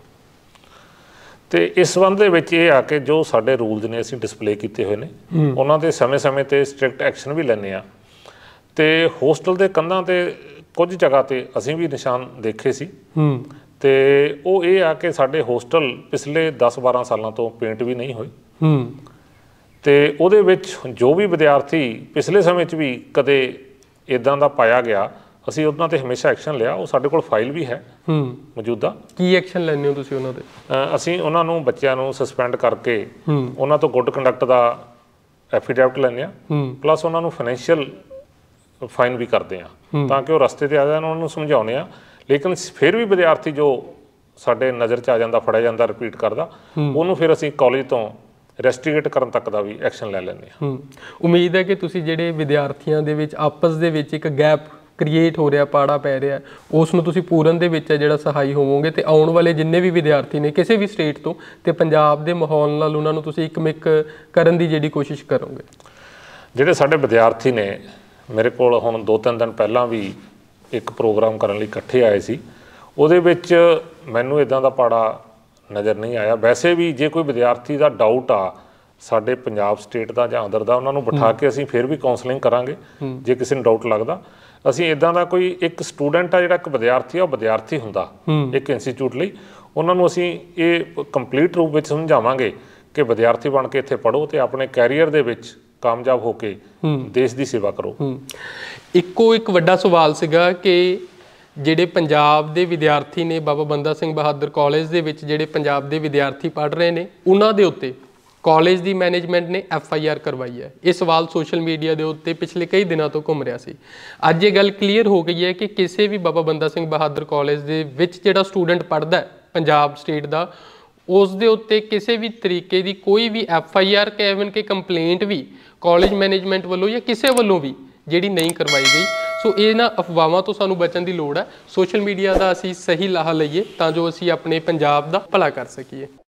Speaker 2: ਤੇ ਇਸ ਸੰਬੰਧ ਦੇ ਵਿੱਚ ਇਹ ਆ ਕਿ ਜੋ ਸਾਡੇ ਰੂਲਸ ਨੇ ਅਸੀਂ ਡਿਸਪਲੇ ਕੀਤੇ ਹੋਏ ਨੇ, ਉਹਨਾਂ 'ਤੇ ਸਮੇਂ-ਸਮੇਂ 'ਤੇ ਸਟ੍ਰਿਕਟ ਐਕਸ਼ਨ ਵੀ ਲੈਂਦੇ ਹਾਂ। ਤੇ ਹੋਸਟਲ ਦੇ ਕੰਧਾਂ 'ਤੇ ਕੁਝ ਜਗ੍ਹਾ 'ਤੇ ਅਸੀਂ ਵੀ ਨਿਸ਼ਾਨ ਦੇਖੇ ਸੀ। ਤੇ ਉਹ ਇਹ ਆ ਕਿ ਸਾਡੇ ਹੋਸਟਲ ਪਿਛਲੇ ਦਸ ਬਾਰਾਂ ਸਾਲਾਂ ਤੋਂ ਪੇਂਟ ਵੀ ਨਹੀਂ ਹੋਏ, ਤੇ ਉਹਦੇ ਵਿੱਚ ਜੋ ਵੀ ਵਿਦਿਆਰਥੀ ਪਿਛਲੇ ਸਮੇਂ 'ਚ ਵੀ ਕਦੇ ਇੱਦਾਂ ਦਾ ਪਾਇਆ ਗਿਆ, ਅਸੀਂ ਉਹਨਾਂ 'ਤੇ ਹਮੇਸ਼ਾ ਐਕਸ਼ਨ ਲਿਆ। ਉਹ ਸਾਡੇ ਕੋਲ ਫਾਈਲ ਵੀ ਹੈ ਮੌਜੂਦਾ।
Speaker 1: ਕੀ ਐਕਸ਼ਨ ਲੈਂਦੇ ਹੋ ਤੁਸੀਂ ਉਹਨਾਂ 'ਤੇ?
Speaker 2: ਅਸੀਂ ਉਹਨਾਂ ਨੂੰ, ਬੱਚਿਆਂ ਨੂੰ ਸਸਪੈਂਡ ਕਰਕੇ ਉਹਨਾਂ ਤੋਂ ਗੁੱਡ ਕੰਡਕਟ ਦਾ ਐਫੀਡੈਵਿਟ ਲੈਂਦੇ ਹਾਂ, ਪਲੱਸ ਉਹਨਾਂ ਨੂੰ ਫਾਈਨੈਂਸ਼ੀਅਲ ਫਾਈਨ ਵੀ ਕਰਦੇ ਹਾਂ ਤਾਂ ਕਿ ਉਹ ਰਸਤੇ 'ਤੇ ਆ ਜਾਣ। ਉਹਨਾਂ ਨੂੰ ਸਮਝਾਉਂਦੇ ਹਾਂ, ਲੇਕਿਨ ਫਿਰ ਵੀ ਵਿਦਿਆਰਥੀ ਜੋ ਸਾਡੇ ਨਜ਼ਰ 'ਚ ਆ ਜਾਂਦਾ, ਫੜਿਆ ਜਾਂਦਾ, ਰਿਪੀਟ ਕਰਦਾ, ਉਹਨੂੰ ਫਿਰ ਅਸੀਂ ਕਾਲਜ ਤੋਂ ਰੈਸਟੀਗੇਟ ਕਰਨ ਤੱਕ ਦਾ ਵੀ ਐਕਸ਼ਨ ਲੈ ਲੈਂਦੇ ਹਾਂ।
Speaker 1: ਉਮੀਦ ਹੈ ਕਿ ਤੁਸੀਂ ਜਿਹੜੇ ਵਿਦਿਆਰਥੀਆਂ ਦੇ ਵਿੱਚ ਆਪਸ ਦੇ ਵਿੱਚ ਇੱਕ ਗੈਪ ਕ੍ਰੀਏਟ ਹੋ ਰਿਹਾ, ਪਾੜਾ ਪੈ ਰਿਹਾ, ਉਸ ਨੂੰ ਤੁਸੀਂ ਪੂਰਨ ਦੇ ਵਿੱਚ ਹੈ ਜਿਹੜਾ ਸਹਾਈ ਹੋਵੋਗੇ, ਤੇ ਆਉਣ ਵਾਲੇ ਜਿੰਨੇ ਵੀ ਵਿਦਿਆਰਥੀ ਨੇ ਕਿਸੇ ਵੀ ਸਟੇਟ ਤੋਂ, ਤੇ ਪੰਜਾਬ ਦੇ ਮਾਹੌਲ ਨਾਲ ਉਹਨਾਂ ਨੂੰ ਤੁਸੀਂ ਇੱਕ ਮਿਕ ਕਰਨ ਦੀ ਜਿਹੜੀ ਕੋਸ਼ਿਸ਼ ਕਰੋਗੇ।
Speaker 2: ਜਿਹੜੇ ਸਾਡੇ ਵਿਦਿਆਰਥੀ ਨੇ, ਮੇਰੇ ਕੋਲ ਹੁਣ ਦੋ ਤਿੰਨ ਦਿਨ ਪਹਿਲਾਂ ਵੀ ਇੱਕ ਪ੍ਰੋਗਰਾਮ ਕਰਨ ਲਈ ਇਕੱਠੇ ਆਏ ਸੀ, ਉਹਦੇ ਵਿੱਚ ਮੈਨੂੰ ਇੱਦਾਂ ਦਾ ਪਾੜਾ ਨਜ਼ਰ ਨਹੀਂ ਆਇਆ। ਵੈਸੇ ਵੀ ਜੇ ਕੋਈ ਵਿਦਿਆਰਥੀ ਦਾ ਡਾਊਟ ਆ ਸਾਡੇ ਪੰਜਾਬ ਸਟੇਟ ਦਾ ਜਾਂ ਅਦਰ ਦਾ, ਉਹਨਾਂ ਨੂੰ ਬਿਠਾ ਕੇ ਅਸੀਂ ਫਿਰ ਵੀ ਕਾਉਂਸਲਿੰਗ ਕਰਾਂਗੇ ਜੇ ਕਿਸੇ ਨੂੰ ਡਾਊਟ ਲੱਗਦਾ। ਅਸੀਂ ਇੱਦਾਂ ਦਾ ਕੋਈ ਇੱਕ ਸਟੂਡੈਂਟ ਆ ਜਿਹੜਾ ਇੱਕ ਵਿਦਿਆਰਥੀ ਆ, ਉਹ ਵਿਦਿਆਰਥੀ ਹੁੰਦਾ ਇੱਕ ਇੰਸਟੀਚਿਊਟ ਲਈ, ਉਹਨਾਂ ਨੂੰ ਅਸੀਂ ਇਹ ਕੰਪਲੀਟ ਰੂਪ ਵਿੱਚ ਸਮਝਾਵਾਂਗੇ ਕਿ ਵਿਦਿਆਰਥੀ ਬਣ ਕੇ ਇੱਥੇ ਪੜ੍ਹੋ ਤੇ ਆਪਣੇ ਕੈਰੀਅਰ ਦੇ ਵਿੱਚ ਕਾਮਯਾਬ ਹੋ ਕੇ ਦੇਸ਼ ਦੀ ਸੇਵਾ ਕਰੋ।
Speaker 1: ਇੱਕੋ ਇੱਕ ਵੱਡਾ ਸਵਾਲ ਸੀਗਾ ਕਿ ਜਿਹੜੇ ਪੰਜਾਬ ਦੇ ਵਿਦਿਆਰਥੀ ਨੇ, ਬਾਬਾ ਬੰਦਾ ਸਿੰਘ ਬਹਾਦਰ ਕਾਲਜ ਦੇ ਵਿੱਚ ਜਿਹੜੇ ਪੰਜਾਬ ਦੇ ਵਿਦਿਆਰਥੀ ਪੜ੍ਹ ਰਹੇ ਨੇ, ਉਹਨਾਂ ਦੇ ਉੱਤੇ ਕਾਲਜ ਦੀ ਮੈਨੇਜਮੈਂਟ ਨੇ ਐਫ ਆਈ ਆਰ ਕਰਵਾਈ ਹੈ। ਇਹ ਸਵਾਲ ਸੋਸ਼ਲ ਮੀਡੀਆ ਦੇ ਉੱਤੇ ਪਿਛਲੇ ਕਈ ਦਿਨਾਂ ਤੋਂ ਘੁੰਮ ਰਿਹਾ ਸੀ। ਅੱਜ ਇਹ ਗੱਲ ਕਲੀਅਰ ਹੋ ਗਈ ਹੈ ਕਿ ਕਿਸੇ ਵੀ ਬਾਬਾ ਬੰਦਾ ਸਿੰਘ ਬਹਾਦਰ ਕਾਲਜ ਦੇ ਵਿੱਚ ਜਿਹੜਾ ਸਟੂਡੈਂਟ ਪੜ੍ਹਦਾ ਪੰਜਾਬ ਸਟੇਟ ਦਾ, ਉਸ ਦੇ ਉੱਤੇ ਕਿਸੇ ਵੀ ਤਰੀਕੇ ਦੀ ਕੋਈ ਵੀ ਐਫ ਆਈ ਆਰ ਕੈਵਨ ਕੇ ਕੰਪਲੇਂਟ ਵੀ ਕਾਲਜ ਮੈਨੇਜਮੈਂਟ ਵੱਲੋਂ ਜਾਂ ਕਿਸੇ ਵੱਲੋਂ ਵੀ ਜਿਹੜੀ ਨਹੀਂ ਕਰਵਾਈ ਗਈ। ਸੋ ਇਹਨਾਂ ਅਫਵਾਹਾਂ ਤੋਂ ਸਾਨੂੰ ਬਚਣ ਦੀ ਲੋੜ ਹੈ। ਸੋਸ਼ਲ ਮੀਡੀਆ ਦਾ ਅਸੀਂ ਸਹੀ ਲਾਹਾ ਲਈਏ ਤਾਂ ਜੋ ਅਸੀਂ ਆਪਣੇ ਪੰਜਾਬ ਦਾ ਭਲਾ ਕਰ ਸਕੀਏ।